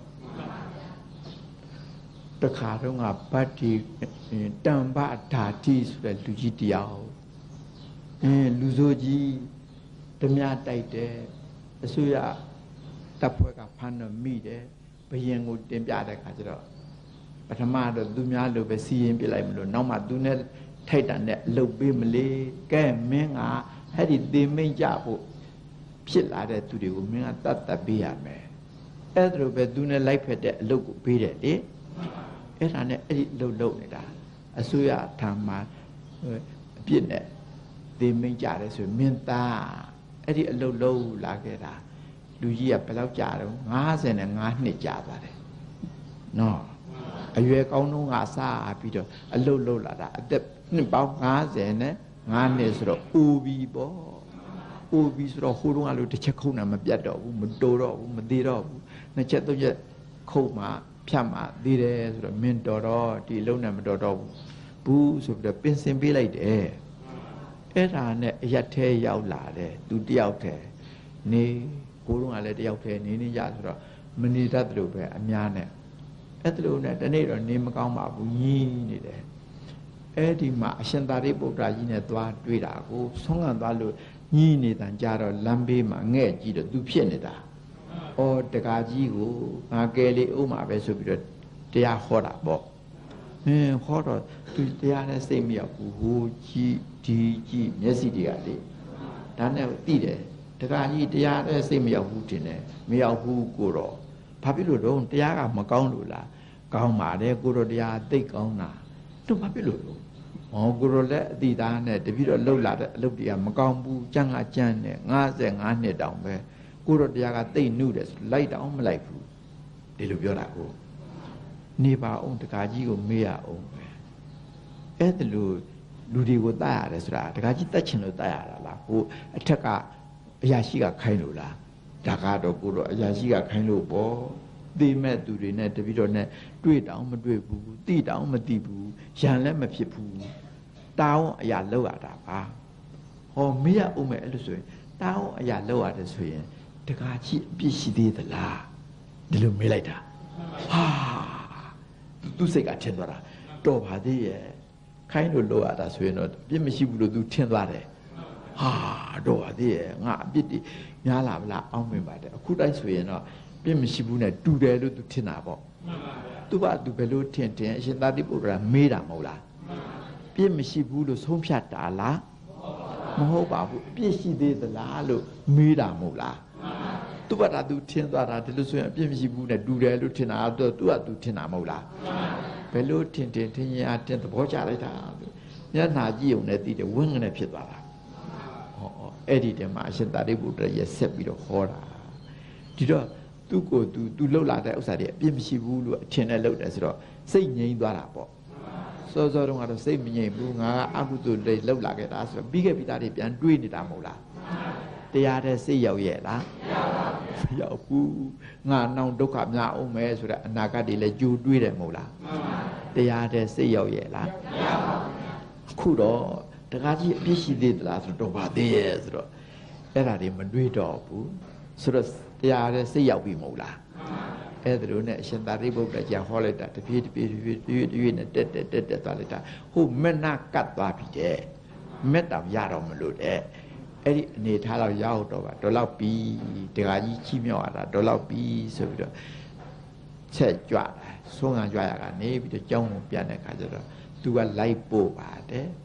တခါတော့ငါဗတ္တိတံပဓာတိဆိုတဲ့လူကြီးတယောက်အင်းလူဆိုကြီးဓမြတိုက်တယ်အစိုးရတပ်ဖွဲ့ကဖမ်းတော့မိတယ်ဘယင်ကိုတင်ပြတဲ့ခါကျတော့ပထမတော့သူများလိုပဲစီရင်ပြလိုက်မလို့နောက်မှသူနဲ့ထိုက်တန်နဲ့လှုပ်ပေးမလေကဲမင်းကအဲ့ဒီသေမိန်ကြဖို့ဖြစ်လာတဲ့သူတွေကိုမင်းကတတ်တတ်ပေးရမယ်အဲ့ဒါလိုပဲသူနဲ့လိုက်ဖက်တဲ့အလုပ်ကိုပေးတယ်လေအဲ့ဒါနဲ့အဲ့ဒီလှုပ်လှုပ်နေတာအစိုးရထံမှာအပြစ်နဲ့သေမိန်ကြတယ်ဆိုမင်းသားအဲ့ဒီအလုပ်လုပ်လာခဲ့တာလူကြီးကဘယ်လောက်ကြာတော့၅၅နှစ်ကြာသွားတယ်နော်အရွယ်ကောင်းတော့ငါစားပြီးတော့အလုတ်လုတ်လာတာအသက်နှစ်ပေါင်း၅၀နဲ့၅နှစ်ဆိုတော့အိုပြီပေါ့အိုပြီဆိုတော့ဟိုတုန်းကလို့တစ်ချက်ခုံတာမပြတ်တော့ဘူးမတိုးတော့ဘူးမသေးတော့ဘူးနှစ်ချက်သုံးချက်ခုံမှဖြတ်မှသေးတယ်ဆိုတော့မင်းတော်တော့ဒီအလုံးနဲ့မတော်တော့ဘူးဘူးဆိုပြီးတော့ပင်စင်ပေးလိုက်တယ်အဲ့ဒါနဲ့အရက်သေးရောက်လာတယ်သူတယောက်တည်းနေကိုတုန်းကလည်းတယောက်တည်းနေနေရဆိုတော့မနေတတ်တယ်လို့ပဲအများနဲ့အဲ့ဒါလို့နဲ့တနေ့တော့နေမကောင်းပါဘူးညင်းနေတယ်အဲ့ဒီမှာအရှင်သာရိပုတ္တရာကြီးနဲ့သွားတွေ့တာကိုဆုံးခံသွားလို့ညင်းနေတန်ကြတော့လမ်းဘေးမှာငဲ့ကြည့်တော့သူဖြစ်နေတာဩတကားကြီးကိုငါကဲလေးဥမှာပဲဆိုပြီးတော့တရားဟောတာပေါ့အင်းဟောတော့သူတရားနဲ့စိတ်မရောက်ဘူးဟိုကြည့်ဒီကြည့်မျက်စိတွေကလေဒါနဲ့သိတယ်တကားကြီးတရားနဲ့စိတ်မရောက်ဘူးတင်တယ်မရောက်ဘူးကိုတော့ဘာဖြစ်လို့တော့တရားကမကောင်းလို့လားကောင်းပါတယ်ကိုရောတရားသိကောင်းတာသူဘာဖြစ်လို့လဲဩကိုရောလည်းအတိသားနဲ့တပိတော့လှုပ်လာတဲ့အလုပ်တွေကမကောင်းဘူးကြမ်းကကြမ်းနဲ့၅၅နှစ်တောင်ပဲကိုရောတရားကသိနှုတယ်လိုက်တောင်မလိုက်ဘူးဒီလိုပြောတာကိုနေပါအောင်တကားကြီးကိုမေးရအောင်ပဲအဲ့ဒါလို့လူတွေကိုတတ်ရတယ်ဆိုတာတကားကြီးတတ်ချင်လို့တတ်ရတာလားဟိုအထက်ကအရာရှိကခိုင်းလို့လားဒါကတော့ကိုတော့အရာရှိကခိုင်းလို့ပေါ့သိမဲ့သူတွေနဲ့တပိတော့နဲ့တွေ့တောင်မတွေ့ဘူးသိတောင်မသိဘူးရန်လည်းမဖြစ်ဘူးတောင်းအရာလောက်ရတာပါဟောမေးရအောင်မယ်အဲ့လိုဆိုရင်တောင်းအရာလောက်ရတယ်ဆိုရင်တကားကြီးအပြစ်ရှိသေးသလားဒီလိုမေးလိုက်တာဟာသူစိတ်ကထင်သွားတာတော်ပါသေးရဲ့ခိုင်းလို့လောက်ရတာဆိုရင်တော့အပြစ်မရှိဘူးလို့သူထင်သွားတယ်ဟာတော့ပါသေးရဲ့ငါအပြစ်တွေများလာမလားအောင်းမင်ပါတယ်အခုတိုင်းဆိုရင်တော့ပြစ်မရှိဘူးနဲ့တူတယ်လို့သူထင်တာပေါ့သူကသူဘယ်လိုထင်ထင်အရှင်သာတိပုတ္တရာမေးတာမဟုတ်လားပြစ်မရှိဘူးလို့ဆုံးဖြတ်တာလားမဟုတ်ပါဘူးအပြစ်ရှိသေးသလားလို့မေးတာမဟုတ်လားသူကသူထင်သွားတာဒီလိုဆိုရင်အပြစ်မရှိဘူးနဲ့တူတယ်လို့ထင်တာတော့သူကသူထင်တာမဟုတ်လားဘယ်လိုထင်ထင်ထင်ရတင်သဘောကျလိုက်တာမျက်နှာကြည့်ုံနဲ့သိတယ်ဝင်းငနဲ့ဖြစ်သွားတာအဲ့ဒီတည်းမှာအရှင်သာရိပုတ္တရာရဲ့ဆက်ပြီးတော့ဟောတာဒီတော့သူ့ကိုသူသူလှုပ်လာတဲ့ဥစ္စာတွေအပြစ်မရှိဘူးလို့အထင်နဲ့လှုပ်တယ်ဆိုတော့စိတ်ငြိမ်သွားတာပေါ့စောစောတုန်းကတော့စိတ်မငြိမ်ဘူးငါကအကုသိုလ်တွေလှုပ်လာခဲ့တာဆိုတော့ပြီးခဲ့ပြီးသားတွေပြန်တွေးနေတာမဟုတ်လားတရားတဲ့စိတ်ရောက်ရဲ့လားမရောက်ဘူးငါနောင်ဒုက္ခများအောင်မယ်ဆိုတဲ့အနာဂတ်တွေလည်းကြိုတွေးတယ်မဟုတ်လားတရားတဲ့စိတ်ရောက်ရဲ့လားအခုတော့တကားကြီးအပြစ်ရှိသေးသလားဆိုတော့ဗာသေးရဲ့ဆိုတော့အဲ့ဒါတွေမတွေးတော့ဘူးဆိုတော့တရားရဲ့စိတ်ရောက်ပြီမဟုတ်လားအဲ့ဒါလိုနဲ့အရှင်သာရိပုတ္တရာဟောလိုက်တာတပြေးတပြေးတပြေးတပြေးတပြေးနဲ့တက်တက်တက်တက်သွားလိုက်တာဟိုမက်နာကတ်သွားပြီတဲ့မက်တောင်ရတော့မလို့တဲ့အဲ့ဒီအနေထားတော့ရောက်တော့ပါတော့လောက်ပြီတကားကြီးချီးမြှောက်ရတာတော့လောက်ပြီဆိုပြီးတော့ချက်ကြွတာဆုံးခံကြွရကနေပြီးတော့ကြောင်းကိုပြန်တဲ့ခါကျတော့သူကလိုက်ပို့ပါတယ်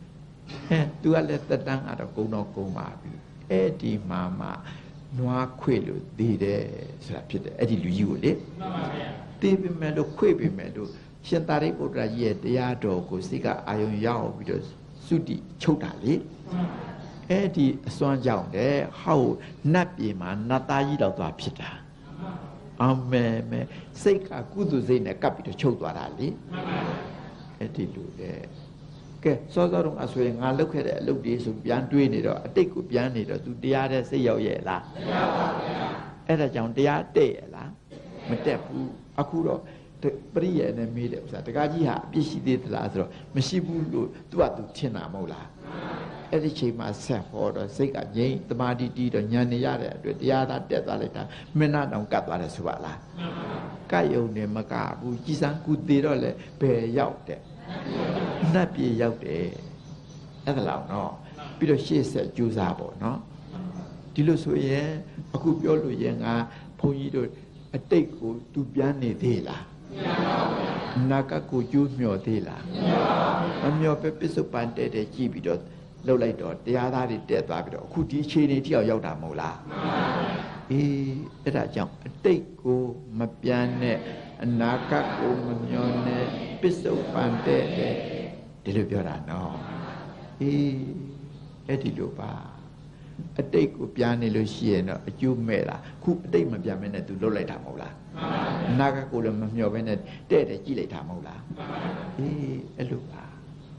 ဟဲ့သူကလည်းတက်တန်းကတော့ကုံတော့ကုံပါပြီအဲ့ဒီမှာမှနွားခွေလို့သိတယ်ဆိုတာဖြစ်တယ်အဲ့ဒီလူကြီးကိုလေသိပြီမဲ့လို့ခွေပြီမဲ့လို့ရှင်သာရိပုတ္တရာကြီးရဲ့တရားတော်ကိုစိတ်ကအာယုံရောက်ပြီးတော့သုတိချုပ်တာလေအဲ့ဒီအစွမ်းကြောင့်တဲ့ဟောက်နတ်ပြေမှာနတ်သားကြီးတော့သွားဖြစ်တာအမေမေစိတ်ကကုသိုလ်စိတ်နဲ့ကပ်ပြီးတော့ချုပ်သွားတာလေအဲ့ဒီလူတဲ့ကဲစောစောတော့အဆွေငါလုတ်ခဲ့တဲ့အလုပ်တွေဆိုပြန်တွေးနေတော့အတိတ်ကိုပြန်နေတော့ तू တရားတဲ့စိတ်ရောက်ရဲ့လားမရောက်ပါဘူးအဲ့ဒါကြောင့်တရားတဲ့ရဲ့လားမတက်ဘူးအခုတော့ပရိယေနဲ့မေးတယ်ဥစ္စာတကားကြီးဟာအပြစ်ရှိသေးသလားဆိုတော့မရှိဘူးလို့ तू က तू ထင်တာမဟုတ်လားအဲ့ဒီချိန်မှာဆက်ဟောတော့စိတ်ကငြိမ်တမာတိတီးတော့ဉာဏ်နေရတဲ့အတွက်တရားသာတက်သွားလိုက်တာမင်းနာတောင်ကတ်သွားတယ်ဆိုပါလားကတ်ယုံနေမကဘူးကြည်စံကူသေးတော့လေဘယ်ရောက်တဲ့နတ်ပြေရောက်တယ်အဲ့ဒါလောက်နော်ပြီးတော့ရှေ့ဆက်ကြိုးစားပေါ့နော်ဒီလိုဆိုရင်အခုပြောလို့ရင်ငါဘုန်းကြီးတို့အတိတ်ကိုသူပြန်နေသေးလားမရပါဘူးနာကကိုကျိုးမျှော်သေးလားမမျှော်ပါဘူးမမျှော်ပဲပစ္စုပန်တဲ့တဲ့ကြည့်ပြီးတော့လှုပ်လိုက်တော့တရားသားတွေတက်သွားပြီးတော့အခုဒီအခြေအနေတိအောင်ရောက်တာမဟုတ်လားအေးအဲ့ဒါကြောင့်အတိတ်ကိုမပြန်နဲ့အနာဂတ်ကိုမမျှော်နဲ့ပစ္စုပန်တဲ့တဲ့ဒီလိုပြောတာနော်အေးအဲ့ဒီလိုပါအတိတ်ကိုပြန်နေလို့ရှိရင်တော့အကျိုးမဲ့လားခုအတိတ်မပြန်မနဲ့သူလှုပ်လိုက်တာမဟုတ်လားအနာဂတ်ကိုလည်းမမျှော်ဘဲနဲ့တဲ့တဲ့ကြည့်လိုက်တာမဟုတ်လားအေးအဲ့လိုပါ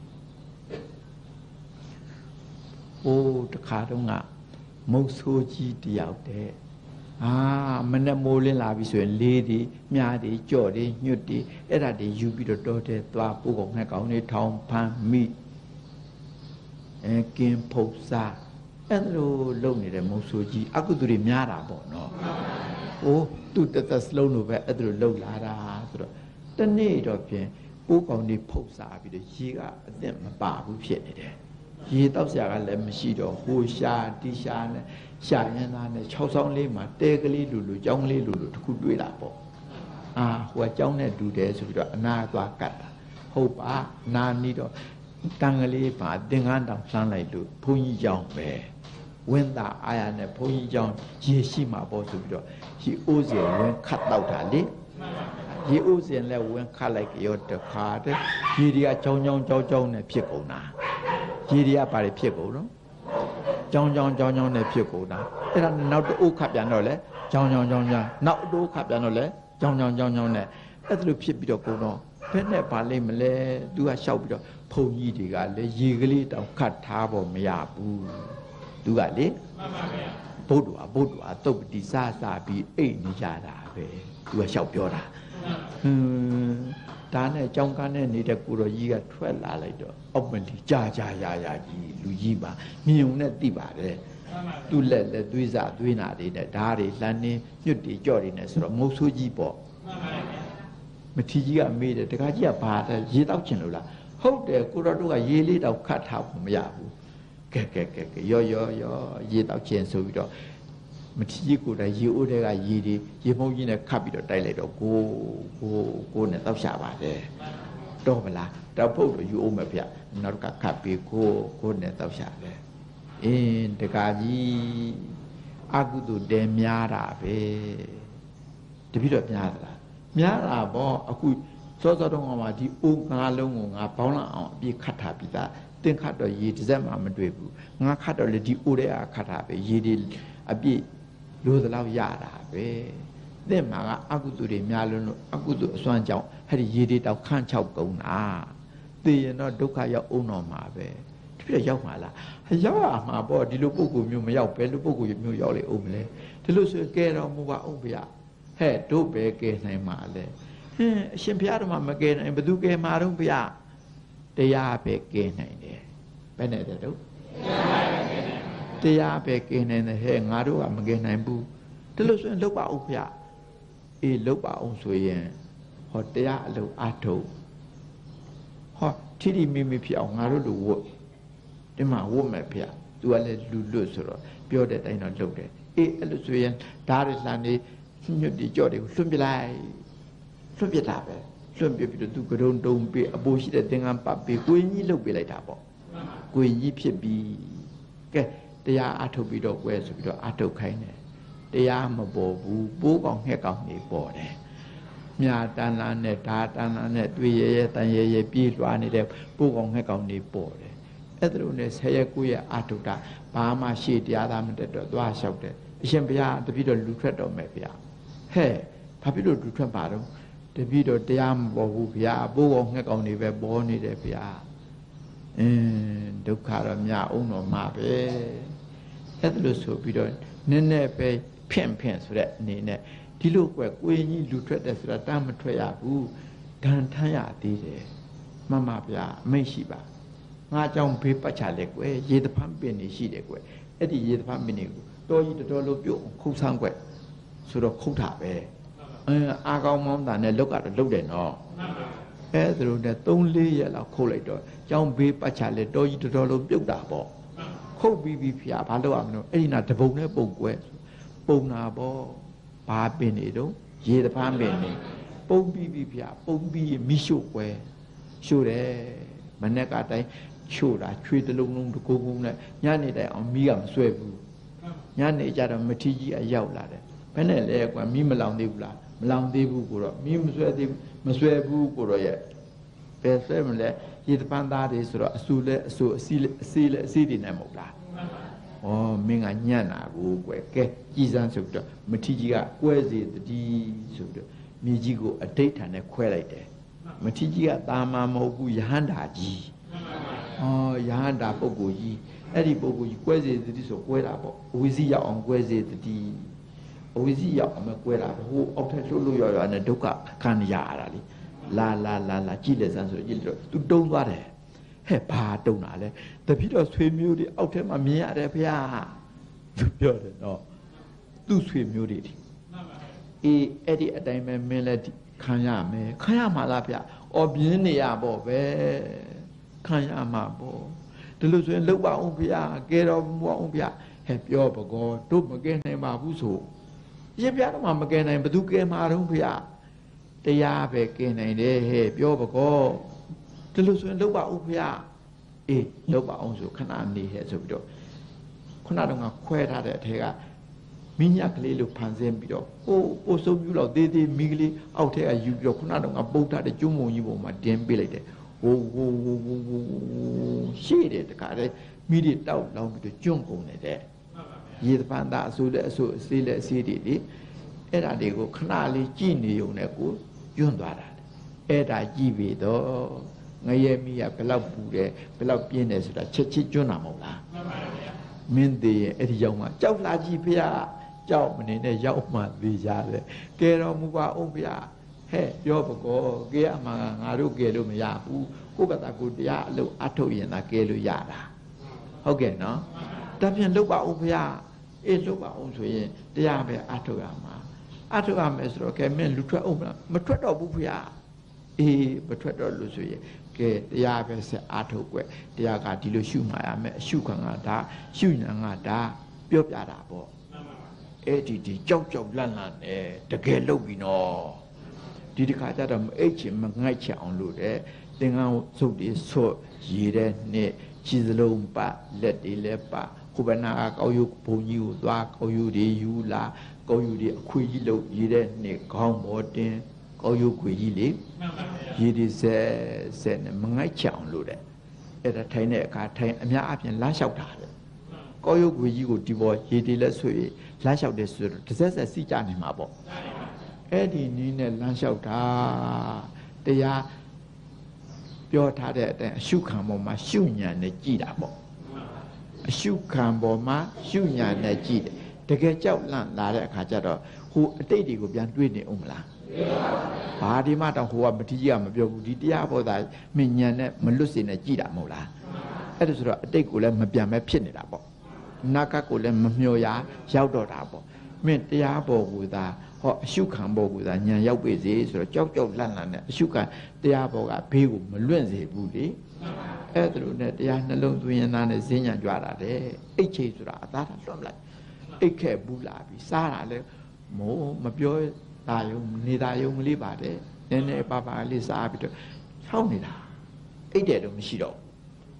အိုးတခါတော့ငါမုတ်ဆိုးကြီးတယောက်တဲ့အာမနဲ့မိုးလင်းလာပြီဆိုရင်လေးတွေမြားတွေကြော့တွေညွတ်တွေအဲ့ဒါတွေယူပြီးတော့တောတဲ့သွားပိုးကောင်နဲ့ကောင်တွေထောင်ဖမ်းမိအဲကင်းဖုတ်စားအဲ့လိုလုံနေတဲ့မုတ်ဆိုးကြီးအကုသိုလ်တွေများတာပေါ့နော်အိုးသူတသက်စလုံးလိုပဲအဲ့လိုလုံလာတာဆိုတော့တနေ့တော့ပြင်ပိုးကောင်တွေဖုတ်စားပြီးတော့ရေကအသက်မပါဘူးဖြစ်နေတယ်ရေတောက်ဆရာကလည်းမရှိတော့ဟိုရှာတီရှာနဲ့ရှာရင်သားနဲ့ခြောက်ဆောင်လေးမှာတဲကလေးလူလူကြောင်းလေးလူလူတခုတွေ့တာပေါ့အာဟိုကကြောင်းနဲ့တူတယ်ဆိုပြီးတော့အနာသွားကတ်တာဟုတ်ပါနာနီးတော့တန်ကလေးပါသင်္ကန်းတောင်လှမ်းလိုက်လို့ဘုန်းကြီးကြောင်းပဲဝင်းသားအာရနဲ့ဘုန်းကြီးကြောင်းရေရှိမှာပေါ့ဆိုပြီးတော့ဒီအိုးစင်ဝင်းခတ်တော့တာလေရေအိုးစင်လည်းဝင်းခတ်လိုက်ကြောတခါတည်းရေတွေကကြောင်းကြောင်းကြောင်းကြောင်းနဲ့ဖြစ်ကုန်တာရေတွေကဘာတွေဖြစ်ကုန်တော့ကြောင်းကြောင်းကြောင်းကြောင်းနဲ့ဖြစ်ကုန်တာအဲ့ဒါနောက်တအိုးခတ်ပြန်တော့လေကြောင်းကြောင်းကြောင်းကြောင်းနောက်တအိုးခတ်ပြန်တော့လေကြောင်းကြောင်းကြောင်းကြောင်းနဲ့အဲ့ဒါလိုဖြစ်ပြီးတော့ကုန်တော့ဘယ်နဲ့ပါလိမ့်မလဲသူကရှောက်ပြီးတော့ဘုန်းကြီးတွေကလည်းရေကလေးတောင်ခတ်ထားဖို့မရဘူးသူကလေမှန်ပါဗျာဘုဒ္ဓဝါဘုဒ္ဓဝါတုတ်တိစားစားပြီးအိတ်နေကြတာပဲသူကရှောက်ပြောတာဟွန်းဒါနဲ့ကြောင်းကန်းနဲ့နေတဲ့ကိုတော်ကြီးကထွက်လာလိုက်တော့အောက်မလီကြာကြာရာရာကြီးလူကြီးပါမြင်ုံနဲ့သိပါတယ်သူ့လက်လက်သွေးစားသွေးနာတွေနဲ့ဓာတ်တွေလှမ်းနေညွတ်တွေကြော့တွေနဲ့ဆိုတော့မုတ်ဆိုးကြီးပေါ့မထီကြီးကမေးတယ်တခါကြီးကဘာလဲရေတောက်ချင်လို့လားဟုတ်တယ်ကိုတော်တို့ကရေလေးတောက်ခတ်ထားဖို့မရဘူးကဲကဲကဲကဲရောရောရောရေတောက်ချင်ဆိုပြီးတော့မထီကြီးကိုယ်တိုင်ရေအိုးတွေကရေတွေရေမုံကြီးနဲ့ခတ်ပြီးတော့တိုက်လိုက်တော့ကိုကိုကိုနဲ့တောက်ရှာပါတယ်တော့မလားတောက်ဖို့တော့ယူအောင်မပြနောက်ကခတ်ပြီးကိုကိုနဲ့တောက်ရှာတယ်အင်းတကာကြီးအကုသိုလ်တဲများတာပဲတပိတော့များသလားများတာပေါ့အခုစောစောတုန်းကမှဒီအိုးငါးလုံးကိုငါဘောင်းလာအောင်အပြည့်ခတ်ထားပြီးသားတင်ခတ်တော့ရေတစ်စက်မှမတွေ့ဘူးငါခတ်တော့လေဒီအိုးတွေကခတ်ထားပဲရေတွေအပြည့်လိုသလောက်ရတာပဲသင်မှာကအကုသိုလ်တွေများလို့အကုသိုလ်အစွမ်းကြောင့်အဲ့ဒီရေတွေတောက်ခန့်ချောက်ကုန်တာသိရင်တော့ဒုက္ခရောက်အောင်တော့မှာပဲတပြည့်ရောက်မှာလားရောက်ရမှာပေါ့ဒီလိုပုဂ္ဂိုလ်မျိုးမရောက်ပဲလူပုဂ္ဂိုလ်မျိုးရောက်လေအောင်မလဲဒီလိုဆိုကဲတော်မူပါအောင်ဗျာဟဲ့တို့ပဲကဲနိုင်မှာလဲဟင်းအရှင်ဘုရားတော်မကဲနိုင်ဘသူကဲမှာတော့ဗျာတရားပဲကဲနိုင်တယ်ဘယ်နဲ့တဲ့တို့တရားပဲကဲနိုင်တယ်ဟဲ့ငါတို့ကမကဲနိုင်ဘူးဒီလိုဆိုရင်လောက်ပါအောင်ဗျာအေးလောက်ပါအောင်ဆိုရင်ဟောတရားအလုံးအထုံဟောထိတိမိမိဖြစ်အောင်ငါတို့လူဝတ်ဒီမှာဝတ်မဲ့ဗျာသူကလည်းလူလွတ်ဆိုတော့ပြောတဲ့အတိုင်းတော့လုပ်တယ်အေးအဲ့လိုဆိုရင်ဓာတ်ရလှန်နေညွတ်ဒီကြော့တွေကိုလွှတ်ပြလိုက်လွှတ်ပြတာပဲလွှတ်ပြပြီးတော့သူကရုံတုံးပြီးအပိုးရှိတဲ့သင်္ကန်းပတ်ပြီးကိုင်းကြီးလှုပ်ပြလိုက်တာပေါ့ကိုကွေကြီးဖြစ်ပြီကဲတရားအထုတ်ပြီးတော့ကွယ်ဆိုပြီးတော့အထုတ်ခိုင်းတယ်တရားမပေါ်ဘူးပိုးကောင်ငှက်ကောင်နေပေါ်တယ်မြာတန်လာနဲ့ဓာတန်လာနဲ့တွေ့ရရတန်ရရပြေးလွှားနေတဲ့ပိုးကောင်ငှက်ကောင်နေပေါ်တယ်အဲ့ဒါလိုနဲ့ဆယ်ရက်ကိုရက်အထုတ်တာဘာမှရှေ့တရားသားမတက်တော့သွားလျှောက်တယ်အရှင်ဘုရားတပည့်တော်လူထွက်တော်မယ်ဗျာဟဲ့ဘာဖြစ်လို့လူထွက်ပါတော့တပည့်တော်တရားမပေါ်ဘူးဗျာပိုးကောင်ငှက်ကောင်နေပဲပေါ်နေတယ်ဗျာအင်းဒုက္ခတော့မြအောင်တော့မှာပဲအဲ့ဒါလို့ဆိုပြီးတော့နည်းနည်းပဲဖြင့်ဖြင့်ဆိုတဲ့အနေနဲ့ဒီလိုကွယ်ကိုရင်ကြီးလူထွက်တယ်ဆိုတာတမ်းမထွက်ရဘူးဒဏ်ထမ်းရသေးတယ်မှန်ပါဗျာအမိတ်ရှိပါငါကြောင့်ဘေးပတ်ချလဲကွယ်ရေတဖမ်းပင်နေရှိတယ်ကွယ်အဲ့ဒီရေတဖမ်းပင်တွေကိုတော်ကြီးတော်တော်လို့ပြုတ်ခုတ်ဆန်းကွယ်ဆိုတော့ခုတ်တာပဲအင်းအာကောင်းမောင်းတာနဲ့လောက်ကတော့လုတ်တယ်နော်အဲ့ဒါလိုနဲ့သုံးလေးရက်လောက်ခုတ်လိုက်တော့ကြောင့်ဘေးပတ်ချလဲတော်ကြီးတော်တော်လို့ပြုတ်တာပေါ့ခုတ်ပြီးပြီးဖျားဘာလို့ရမလို့အဲ့ဒီနာတပုံနဲ့ပုံကွယ်ပုံနာပေါ့ဘာပင်နေတော့ရေတဖမ်းပင်နေပုံပြီးပြီးဖျားပုံပြီးမိရှို့ကွယ်ရှို့တယ်မနေ့ကတိုင်းချို့တာချွေတလုံးလုံးတကူကူနဲ့ညနေတိုင်းအောင်မိကမဆွဲဘူးညနေကြတော့မထီကြီးအရောက်လာတယ်ဘယ်နဲ့လဲကွယ်မိမလောင်သေးဘူးလားမလောင်သေးဘူးကိုတော့မိမဆွဲသေးမဆွဲဘူးကိုတော့ရဲ့ဘယ်ဆွဲမလဲရေတပန်းသားတွေဆိုတော့အဆူလဲအဆူအစီလဲအစီလဲအစီတွေနဲ့မဟုတ်လားဩမင်းကညံ့တာကိုကွယ်ကဲကြည်စမ်းဆိုပြီးတော့မထီကြီးကကွဲစေတတိဆိုပြီးတော့မိကြီးကိုအဋိဋ္ဌာန်နဲ့ခွဲလိုက်တယ်မထီကြီးကတာမန်မဟုတ်ဘူးယဟန္တာကြီးဩယဟန္တာပုဂ္ဂိုလ်ကြီးအဲ့ဒီပုဂ္ဂိုလ်ကြီးကွဲစေတတိဆိုကွဲတာပေါ့အဝိဇ္ဇရောက်အောင်ကွဲစေတတိအဝိဇ္ဇရောက်အောင်မကွဲတာဟိုအောက်ထက်လှုပ်လို့ရရနဲ့ဒုက္ခခံရရတာလေလာလာလာလာကြည့်လက်စမ်းဆိုကြည့်လို့သူတုံးသွားတယ်ဟဲ့ဘာတုံးတာလဲတပည့်တော်ဆွေမျိုးတွေအောက်ထက်မှာမြင်ရတယ်ဗျာသူပြောတယ်နော်သူ့ဆွေမျိုးတွေဒီအေးအဲ့ဒီအတိုင်းပဲမင်းလည်းခံရမယ်ခံရမှာလားဗျာအော်ပြင်းနေရပေါ့ပဲခံရမှာပေါ့ဒီလိုဆိုရင်လောက်ပါအောင်ဗျာကဲတော်မူအောင်ဗျာဟဲ့ပြောပကောတို့မကဲနိုင်ပါဘူးဆိုရင်ဗျာတော့မကဲနိုင်ဘသူကဲမှာတော့ဗျာတရားပဲကဲနိုင်တယ်ဟဲ့ပြောပကောဒီလိုဆိုရင်လောက်ပါအောင်ဗျာအေးလောက်ပါအောင်ဆိုခဏနေဟဲ့ဆိုပြီးတော့ခုနတော့ခွဲထားတဲ့အထက်ကမိညာကလေးလိုဖန်ဆင်းပြီးတော့ဟိုပို့ဆုံးပြလို့သေးသေးမိကလေးအောက်ထက်ကယူပြီးတော့ခုနတော့ပုတ်ထားတဲ့ကျွန်းမုံကြီးပေါ်မှာတင်းပေးလိုက်တယ်ဟိုဟိုဟိုဟိုဟိုရှေ့တယ်တခါတည်းမိတွေတောက်လောင်းပြီးတော့ကျွန်းကုန်နေတဲ့ရေသပန်းသားအစိုးလက်အစိုးအစေးလက်အစေးတွေလေအဲ့ဒါတွေကိုခဏလေးကြည့်နေုံနဲ့ကိုကျွန်းသွားတာအဲ့ဒါကြည့်ပြီးတော့ငရဲမိကဘယ်လောက်ပူတယ်ဘယ်လောက်ပြင်းတယ်ဆိုတာချက်ချစ်ကျွန်းတာမဟုတ်လားမင်းသေးရဲ့အဲ့ဒီရောက်မှကြောက်လာကြည့်ဖေရကြောက်မနေနဲ့ရောက်မှသေးကြတယ်ကဲတော်မူပါအောင်ဖေရဟဲ့ပြောပကောကဲအမှန်ငါတို့ကဲလို့မရဘူးကိုယ့်ဘာသာကိုတရားအလုပ်အထုတ်ရင်သာကဲလို့ရတာဟုတ်ကဲ့နော်ဒါပြန်လုပ်ပါအောင်ဖေရအေးလုပ်ပါအောင်ဆိုရင်တရားပဲအထုတ်ရမှာအထုတ်ရမယ်ဆိုတော့ကဲမင်းလူထွက်အောင်မထွက်တော့ဘူးဖေရအေးမထွက်တော့လို့ဆိုရင်ကဲတရားပဲဆက်အထုတ်ွယ်တရားကဒီလိုရှုမှရမယ်အရှုခံကဒါရှုညာကဒါပြောပြတာပေါ့အဲ့ဒီဒီကြောက်ကြောက်လန့်လန့်နဲ့တကယ်လုပ်ပြီးနော်ဒီတစ်ခါကျတော့မအိတ်ချင်မငိုက်ချင်အောင်လို့တဲ့သင်္ကန်းစုပ်တွေဆော့ရေတဲ့နဲ့ခြေစလုံးပါလက်တွေလည်းပါခုဘနာကောက်ရုပ်ဘုံကြီးကိုသွားကောက်ရုပ်တွေယူလာကောက်ရုပ်တွေအခွေကြီးလို့ရေတဲ့နဲ့ခေါင်းပေါ်တင်ကောက်ရုပ်ခွေကြီးလေရေဒီဆဲဆဲနဲ့မငိုက်ချအောင်လို့တဲ့အဲ့ဒါထိုင်တဲ့အခါထိုင်အများအပြားလမ်းလျှောက်တာတဲ့ကောက်ရုပ်ခွေကြီးကိုဒီပေါ်ရေဒီလက်ဆွေလမ်းလျှောက်တယ်ဆိုတော့တစ်ဆက်ဆက်စီကြနေမှာပေါ့အဲ့ဒီနည်းနဲ့လမ်းလျှောက်တာတရားပြောထားတဲ့အတိုင်းအရှုခံပေါ်မှာရှုဉဏ်နဲ့ကြည်တာပေါ့အရှုခံပေါ်မှာရှုဉဏ်နဲ့ကြည်တယ်တကယ်ကြောက်လန့်လာတဲ့အခါကျတော့ဟိုအတိတ်တွေကိုပြန်တွေးနေအောင်မလားဘာဒီမှတော့ဟိုကမတိကြီးကမပြောဘူးဒီတရားပေါ်တာမဉဏ်နဲ့မလွတ်စေနဲ့ကြည်တာမဟုတ်လားအဲ့ဒါဆိုတော့အတိတ်ကိုလည်းမပြန်မဲဖြစ်နေတာပေါ့နာကကိုလည်းမမျှော်ရရောက်တော့တာပေါ့မင်းတရားပေါ်ကိုသာဟောအရှုခံပေါ်ကိုသာညံရောက်ပြီစေဆိုတော့ကြောက်ကြောက်လန့်လန့်နဲ့အရှုခံတရားပေါ်ကဘေးကိုမလွင့်စေဘူးလေအဲ့ဒါလိုနဲ့တရားနှလုံးသွင်းရင်သားနဲ့ဈဉ္ညာကြွတာတဲ့အိတ်ချိတ်ဆိုတာအသားထားလွှတ်လိုက်အိတ်ခဲ့ဘူးလာပြီစားတာလဲမိုးမပြောတာယုံနေတာယုံမလေးပါတယ်နည်းနည်းပါပါလေးစားပြီးတော့ဆောင်းနေတာအိတ်တယ်တော့မရှိတော့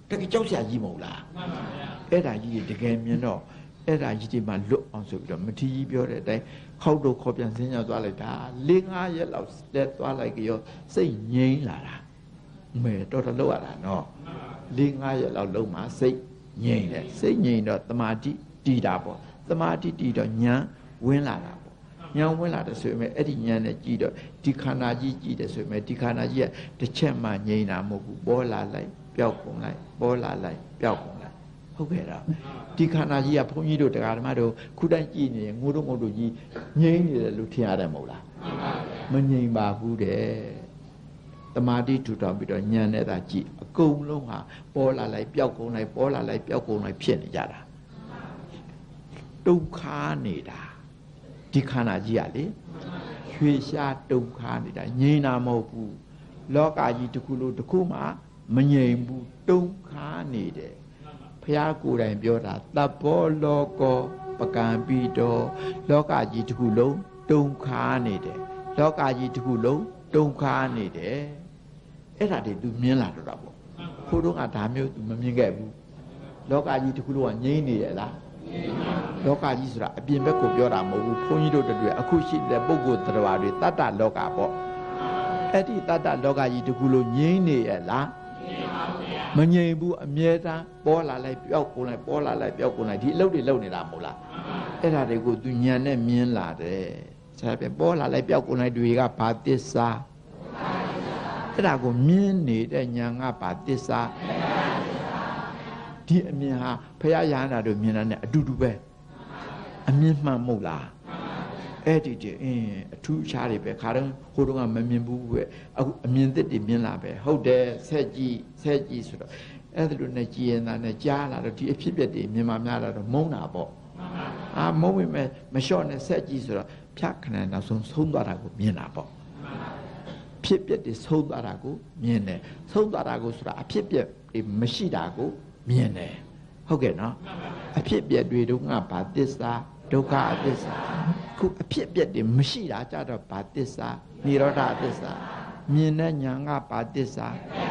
တကယ်ကြောက်စရာကြီးမဟုတ်လားအဲ့ဒါကြီးတကယ်မြင်တော့အဲ့ဒါကြီးဒီမှာလွတ်အောင်ဆိုပြီးတော့မထီကြီးပြောတဲ့အတိုင်းခောက်တော့ခေါ်ပြန်စင်းရောက်သွားလိုက်တာ၄၅ရက်လောက်တက်သွားလိုက်ကြောစိတ်ငြိမ်းလာတာမဲတော်တော်လောက်ရတာနော်၄၅ရက်လောက်လုံးမှာစိတ်ငြိမ်တယ်စိတ်ငြိမ်တော့တမာတိတည်တာပေါ့တမာတိတည်တော့ဉာဏ်ဝင်လာတာပေါ့ဉာဏ်ဝင်လာတယ်ဆိုရင်အဲ့ဒီဉာဏ်နဲ့ကြည့်တော့ဒီခန္ဓာကြီးကြည့်တယ်ဆိုရင်ဒီခန္ဓာကြီးကတစ်ချက်မှငြိမ်တာမဟုတ်ဘူးပေါ်လာလိုက်ပျောက်ကုန်လိုက်ပေါ်လာလိုက်ပျောက်ကုန်လိုက်ဟုတ်ကဲ့တော့ဒီခန္ဓာကြီးကဘုန်းကြီးတို့တရားဓမ္မတို့ခုတိုင်းကြည့်နေရင်ငိုတို့ငိုတို့ကြီးငြိမ်နေတယ်လို့ထင်ရတယ်မဟုတ်လားမငြိမ်ပါဘူးတဲ့တမာတိထူထောင်ပြီးတော့ဉာဏ်နဲ့သာကြည့်အကုန်လုံးဟာပေါ်လာလိုက်ပျောက်ကုန်လိုက်ပေါ်လာလိုက်ပျောက်ကုန်လိုက်ဖြစ်နေကြတာဒုက္ခနေတာဒီခန္ဓာကြီးကလေရွှေရှားဒုက္ခနေတာငြိမ်တာမဟုတ်ဘူးလောကကြီးတစ်ခုလို့တစ်ခုမှမငြိမ်ဘူးဒုက္ခနေတယ်ဘုရားကိုယ်တိုင်ပြောတာတပ္ပောလောကောပကံပိတောလောကကြီးတစ်ခုလုံးဒုက္ခနေတယ်လောကကြီးတစ်ခုလုံးဒုက္ခနေတယ်အဲ့ဒါတွေ तू မြင်လာတော့တာပေါ့ခိုးတော့ကဒါမျိုး तू မမြင်ခဲ့ဘူးလောကကြီးတစ်ခုလုံးကငြိမ်းနေတယ်လားလောကကြီးဆိုတာအပြင်ဘက်ကိုပြောတာမဟုတ်ဘူးဘုန်းကြီးတို့တို့အခုရှိတဲ့ပုဂ္ဂိုလ်တရားတွေတတ္တလောကပေါ့အဲ့ဒီတတ္တလောကကြီးတစ်ခုလုံးငြိမ်းနေရဲ့လားမငြိမ်ဘူးအမြဲတမ်းပေါ်လာလိုက်ပျောက်ကုန်လိုက်ပေါ်လာလိုက်ပျောက်ကုန်လိုက်ဒီအလုပ်တွေလုပ်နေတာမဟုတ်လားအဲ့ဒါတွေကို तू ဉာဏ်နဲ့မြင်လာတယ်ဆက်ပြပေါ်လာလိုက်ပျောက်ကုန်လိုက်တွေကဘာသစ္စာအဲ့ဒါကိုမြင်နေတဲ့ဉာဏ်ကဘာသစ္စာဒီအမြင်ဟာဘုရားရဟန္တာတို့မြင်တာ ਨੇ အတူတူပဲအမြင်မှန်မဟုတ်လားအဲ့ဒီတည်းအင်းအထူးခြားတွေပဲခါတော့ဟိုတုန်းကမမြင်ဘူးပဲအခုအမြင်သစ်တွေမြင်လာပဲဟုတ်တယ်ဆက်ကြည့်ဆက်ကြည့်ဆိုတော့အဲ့ဒါလိုနဲ့ကြည်ရင်သားနဲ့ကြားလာတော့ဒီအဖြစ်ပြက်တွေမြင်မှများလာတော့မုန်းတာပေါ့အာမုန်းဝင်မဲ့မလျှော့နဲ့ဆက်ကြည့်ဆိုတော့ဖြတ်ခဏနောက်ဆုံးဆုံးသွားတာကိုမြင်တာပေါ့ဖြစ်ပြက်တွေဆုံးသွားတာကိုမြင်တယ်ဆုံးသွားတာကိုဆိုတာအဖြစ်ပြက်တွေမရှိတာကိုမြင်တယ်ဟုတ်ကဲ့နော်အဖြစ်ပြက်တွေတော့ငါဘာသစ္စာဒုက္ခအသစ္စာခုအဖြစ်ပြက်တွေမရှိတာကြတော့ဘာသစ္စာនិရောဓသစ္စာမြင်တဲ့ညာကဘာသစ္စာ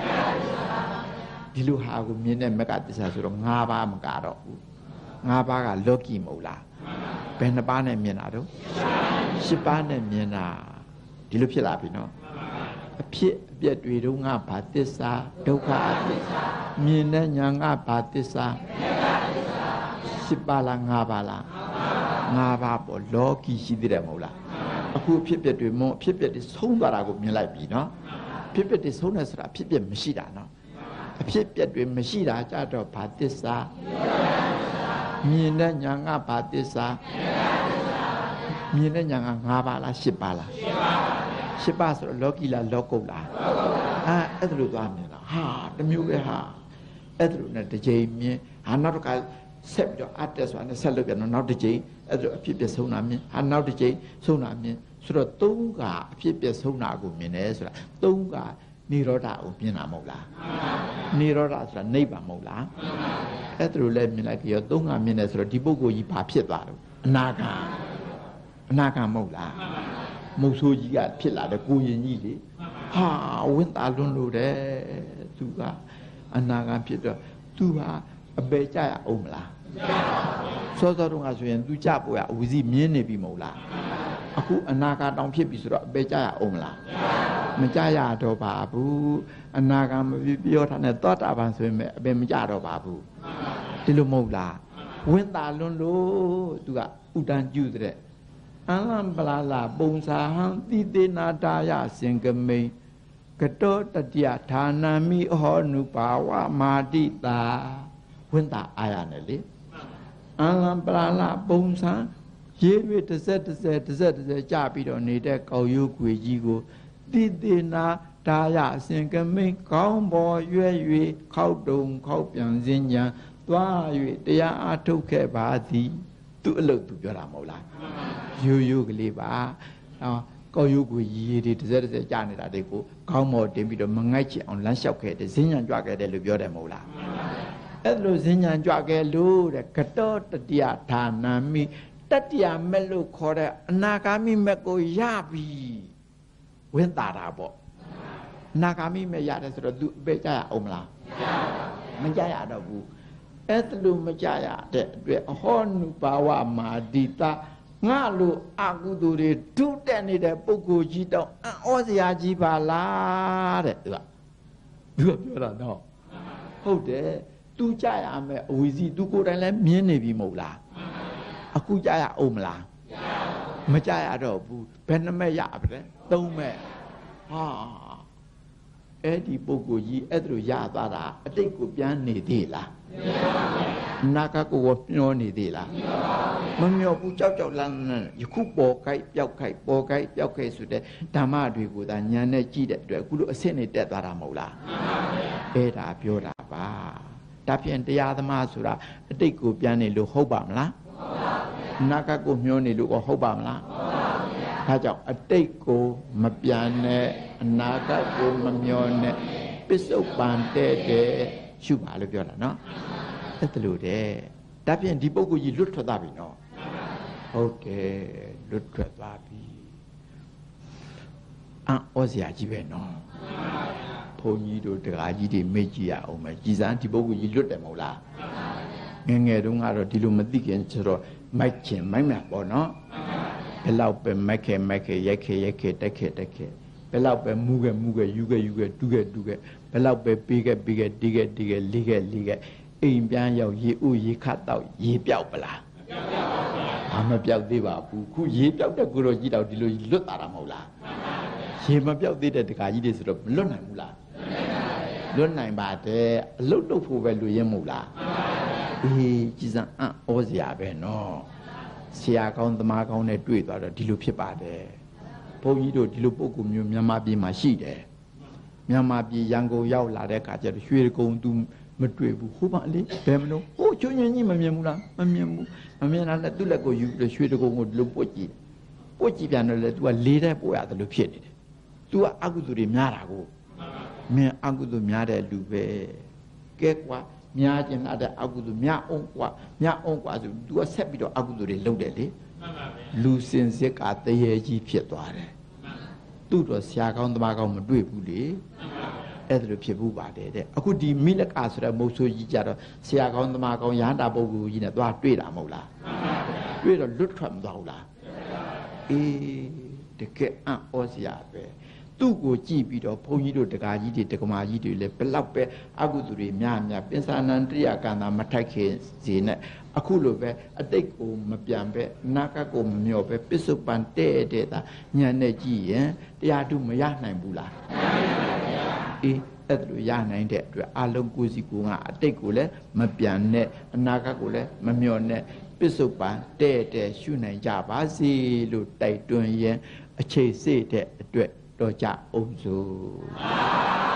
ဒီလိုဟာကိုမြင်တဲ့မကသစ္စာဆိုတော့၅ပါးမကတော့ဘူး၅ပါးကလောကီမဟုတ်လားဘယ်နှပါးနဲ့မြင်တာတော့၈ပါးနဲ့မြင်တာဒီလိုဖြစ်လာပြီနော်အဖြစ်အပျက်တွေတော့ငါဘာသစ္စာဒုက္ခအသစ္စာမြင်တဲ့ညာကဘာသစ္စာ၈ပါးလား၅ပါးလား၅ပါးပေါ့လောကီရှိသေးတယ်မဟုတ်လားအခုအဖြစ်ပြက်တွေမုံအဖြစ်ပြက်တွေဆုံးသွားတာကိုမြင်လိုက်ပြီနော်အဖြစ်ပြက်တွေဆုံးတယ်ဆိုတာအဖြစ်ပြက်မရှိတာနော်အဖြစ်ပြက်တွေမရှိတာကြတော့ဘာသစ္စာမြင်တဲ့ညာကဘာသစ္စာမြင်တဲ့ညာက၅ပါးလား၈ပါးလား၈ပါးဆိုတော့လောကီလားလောကုတ်လားအာအဲ့ဒါလိုသွားမြင်တာဟာတမျိုးပဲဟာအဲ့ဒါလိုနဲ့တစ်ချိန်မြင်ဟာနောက်တစ်ခါဆက်ပြီးတော့အတက်ဆိုတာနဲ့ဆက်လုပ်ပြန်တော့နောက်တစ်ချိန်အဲ့ဒါအဖြစ်ပြက်ဆုံးတာမြင်ဟာနောက်တစ်ချိန်ဆုံးတာမြင်ဆိုတော့သုံးကအဖြစ်ပြက်ဆုံးတာကိုမြင်တယ်ဆိုတာသုံးကនិရောဓကိုမြင်တာမဟုတ်လားនិရောဓဆိုတာနိဗ္ဗာန်မဟုတ်လားအဲ့ဒါလိုလဲမြင်လိုက်ပြီးတော့သုံးကမြင်တယ်ဆိုတော့ဒီပုဂ္ဂိုလ်ကြီးဘာဖြစ်သွားတော့အနာဂံအနာဂံမဟုတ်လားမုတ်ဆိုးကြီးကဖြစ်လာတဲ့ကိုရင်ကြီးလေဟာဝင်းသားလွန်းလို့တယ်သူကအနာဂံဖြစ်တော့သူဟာအပေကြရအောင်မလားစောစောတုန်းကဆိုရင်သူကြပေါ်ရအဝီစီမြင်းနေပြီမဟုတ်လားအခုအနာဂါတောင်ဖြစ်ပြီဆိုတော့အပေကြရအောင်မလားမကြရတော့ပါဘူးအနာဂါမပြောထားနဲ့သောတာပန်ဆိုရင်အပေမကြတော့ပါဘူးဒီလိုမဟုတ်လားဝင်းသားလွန်းလို့သူကဥဒန်းကျူတဲ့အလံပလာလာပုံစာဟံတိတေနာတာယစင်ကမိန်ကတောတတိယဌာနမိဟောနုပါဝမာတိတာဝင်းတာအာရနဲ့လေအလံပလာလာပုံစံရေးတွေတစ်ဆက်တစ်ဆက်တစ်ဆက်တစ်ဆက်ကြပြီးတော့နေတဲ့ကောက်ရုပ်ွေကြီးကိုတိတိနာဒါယအစဉ်ကမိန်ကောင်းပေါ်ရွဲ့၍ခောက်တုံခောက်ပြန်စင်းညာသွား၍တရားအားထုတ်ခဲ့ပါသည်သူအလုပ်သူပြောတာမဟုတ်လားရိုးရိုးကလေးပါနော်ကောက်ရုပ်ွေကြီးတွေတစ်ဆက်တစ်ဆက်ကြနေတာတွေကိုကောင်းပေါ်တင်ပြီးတော့မငိုက်ချအောင်လမ်းလျှောက်ခဲ့တယ်စင်းညာကြွခဲ့တယ်လို့ပြောတယ်မဟုတ်လားအဲ့လိုစဉ္ညာကြွခဲ့လို့တဲ့ကတောတတိယဌာနမိတတိယမဲ့လို့ခေါ်တဲ့အနာဂါမိမဲ့ကိုရပြီဝင်တာတာပေါ့အနာဂါမိမဲ့ရတယ်ဆိုတော့ तू အပေကြရအောင်မလားမရပါဘူးမကြရတော့ဘူးအဲ့ဒါလိုမကြရတဲ့အတွက်ဟောနုဘာဝမာဒီတာငါလိုအကုသိုလ်တွေဒုတက်နေတဲ့ပုဂ္ဂိုလ်ကြီးတော့ဩစရာကြီးပါလားတဲ့သူကသူကပြောတာတော့ဟုတ်တယ်သူကြရမယ်အဝီစီသူကိုယ်တိုင်လည်းမြင်နေပြီမဟုတ်လားအခုကြရအောင်မလားမကြရတော့ဘူးဘယ်နှမဲ့ရပါလဲသုံးမဲ့ဟာအဲ့ဒီပုဂ္ဂိုလ်ကြီးအဲ့ဒါလိုရသွားတာအတိတ်ကိုပြန်နေသေးလားနာကကိုမျောနေသေးလားမမျောဘူးကြောက်ကြောက်လန့်လန့်ယခုပေါ်ခိုက်ပျောက်ခိုက်ပေါ်ခိုက်ပျောက်ခိုက်ဆိုတဲ့ဓမ္မတွေကိုသာညာနဲ့ကြည့်တဲ့အတွက်အခုလိုအဆင့်နဲ့တက်သွားတာမဟုတ်လားအဲ့ဒါပြောတာပါဒါဖြင့်တရားသမားဆိုတာအတိတ်ကိုပြန်နေလို့ဟုတ်ပါမလားနာကကိုမျောနေလို့ဟုတ်ပါမလားဒါကြောင့်အတိတ်ကိုမပြန်နဲ့အနာဂတ်ကိုမမျောနဲ့ပစ္စုပန်တဲ့တဲ့ရှုပါလို့ပြောတာနော်အဲ့ဒါလို့တဲ့ဒါဖြင့်ဒီပုဂ္ဂိုလ်ကြီးလွတ်ထွက်သွားပြီနော်ဟုတ်တယ်လွတ်ထွက်သွားပြီအံ့ဩစရာကြီးပဲနော်ဘုန်းကြီးတို့တရားကြီးတွေမေ့ကြည့်ရအောင်မယ်ကြည်စမ်းဒီပုဂ္ဂိုလ်ကြီးလွတ်တယ်မဟုတ်လားငယ်ငယ်တုန်းကတော့ဒီလိုမသိခင်ဆိုတော့မိုက်ချင်မိုက်မှန်ပေါ့နော်ဘယ်လောက်ပဲမိုက်ခဲမိုက်ခဲရိုက်ခဲရိုက်ခဲတက်ခဲတက်ခဲဘယ်လောက်ပဲမူးခဲမူးခဲယူခဲယူခဲတူးခဲတူးခဲဘယ်လောက်ပဲပေးခဲပေးခဲတီးခဲတီးခဲလေးခဲလေးခဲအိမ်ပြန်ရောက်ရေဥရေခတ်တော့ရေပြောက်ပလားဘာမပြောက်သေးပါဘူးခုရေပြောက်တဲ့ကိုတော့ကြည့်တော့ဒီလိုလွတ်တာမဟုတ်လားရေမပြောက်သေးတဲ့တခါကြီးတွေဆိုတော့မလွတ်နိုင်ဘူးလားလွတ်နိုင်ပါတယ်အလုတ်လုတ်ဖို့ပဲလူရင်းမဟုတ်လားအေးကြည်စံအံ့ဩစရာပဲနော်ဆရာကောင်းသမားကောင်းနဲ့တွေ့သွားတော့ဒီလိုဖြစ်ပါတယ်ဘုန်းကြီးတို့ဒီလိုပုဂ္ဂိုလ်မျိုးမြန်မာပြည်မှာရှိတယ်မြန်မာပြည်ရန်ကုန်ရောက်လာတဲ့အခါကျတော့ရွှေကုံသူမတွေ့ဘူးဟိုပါလေဘယ်မလို့ဟိုကျွန်းကျွန်းကြီးမမြင်ဘူးလားမမြင်ဘူးမမြင်တာလည်းသူ့လက်ကိုယူပြီးရွှေကုံကိုဒီလိုပုတ်ကြည့်ပုတ်ကြည့်ပြန်တော့လေ तू ကလေးတဲ့ပို့ရတယ်လို့ဖြစ်နေတယ် तू ကအကုသိုလ်တွေများတာကိုမင်းအကုသိုလ်များတဲ့လူပဲကဲကွာများကျင်လာတဲ့အကုသိုလ်များအောင်ကွာများအောင်ကွာဆို तू ကဆက်ပြီးတော့အကုသိုလ်တွေလုပ်တယ်လေလူစင်စစ်ကတရေကြီးဖြစ်သွားတယ်သူ့တော့ဆရာကောင်းသမားကောင်းမတွေ့ဘူးလေအဲ့ဒါလိုဖြစ်ဘူးပါတယ်တဲ့အခုဒီမိလကဆိုတဲ့မုတ်ဆိုးကြီးကြတော့ဆရာကောင်းသမားကောင်းရဟန္တာပုဂ္ဂိုလ်ကြီးနဲ့သွားတွေ့တာမဟုတ်လားတွေ့တော့လွတ်ထွက်မသွားဘူးလားအေးတကယ်အံ့ဩစရာပဲသူ့ကိုကြည့်ပြီးတော့ဘုန်းကြီးတို့တရားကြီးတွေတက္ကမကြီးတွေလည်းဘလောက်ပဲအကုသိုလ်တွေများများပင်စာနန္တရိယကံသာမထိုက်ခင်စီနဲ့အခုလိုပဲအတိတ်ကိုမပြန်ပဲအနာဂတ်ကိုမမျှော်ပဲပစ္စုပန်တဲ့တဲ့တာဉာဏ်နဲ့ကြည့်ရင်တရားထုမရနိုင်ဘူးလားအေးအဲ့လိုရနိုင်တဲ့အတွက်အလုံးကိုယ်စီကိုယ်ကအတိတ်ကိုလည်းမပြန်နဲ့အနာဂတ်ကိုလည်းမမျှော်နဲ့ပစ္စုပန်တဲ့တဲ့ရှုနိုင်ကြပါစေလို့တိုက်တွန်းရင်အခြေစေတဲ့အတွက်တော့ကြအောင်စို့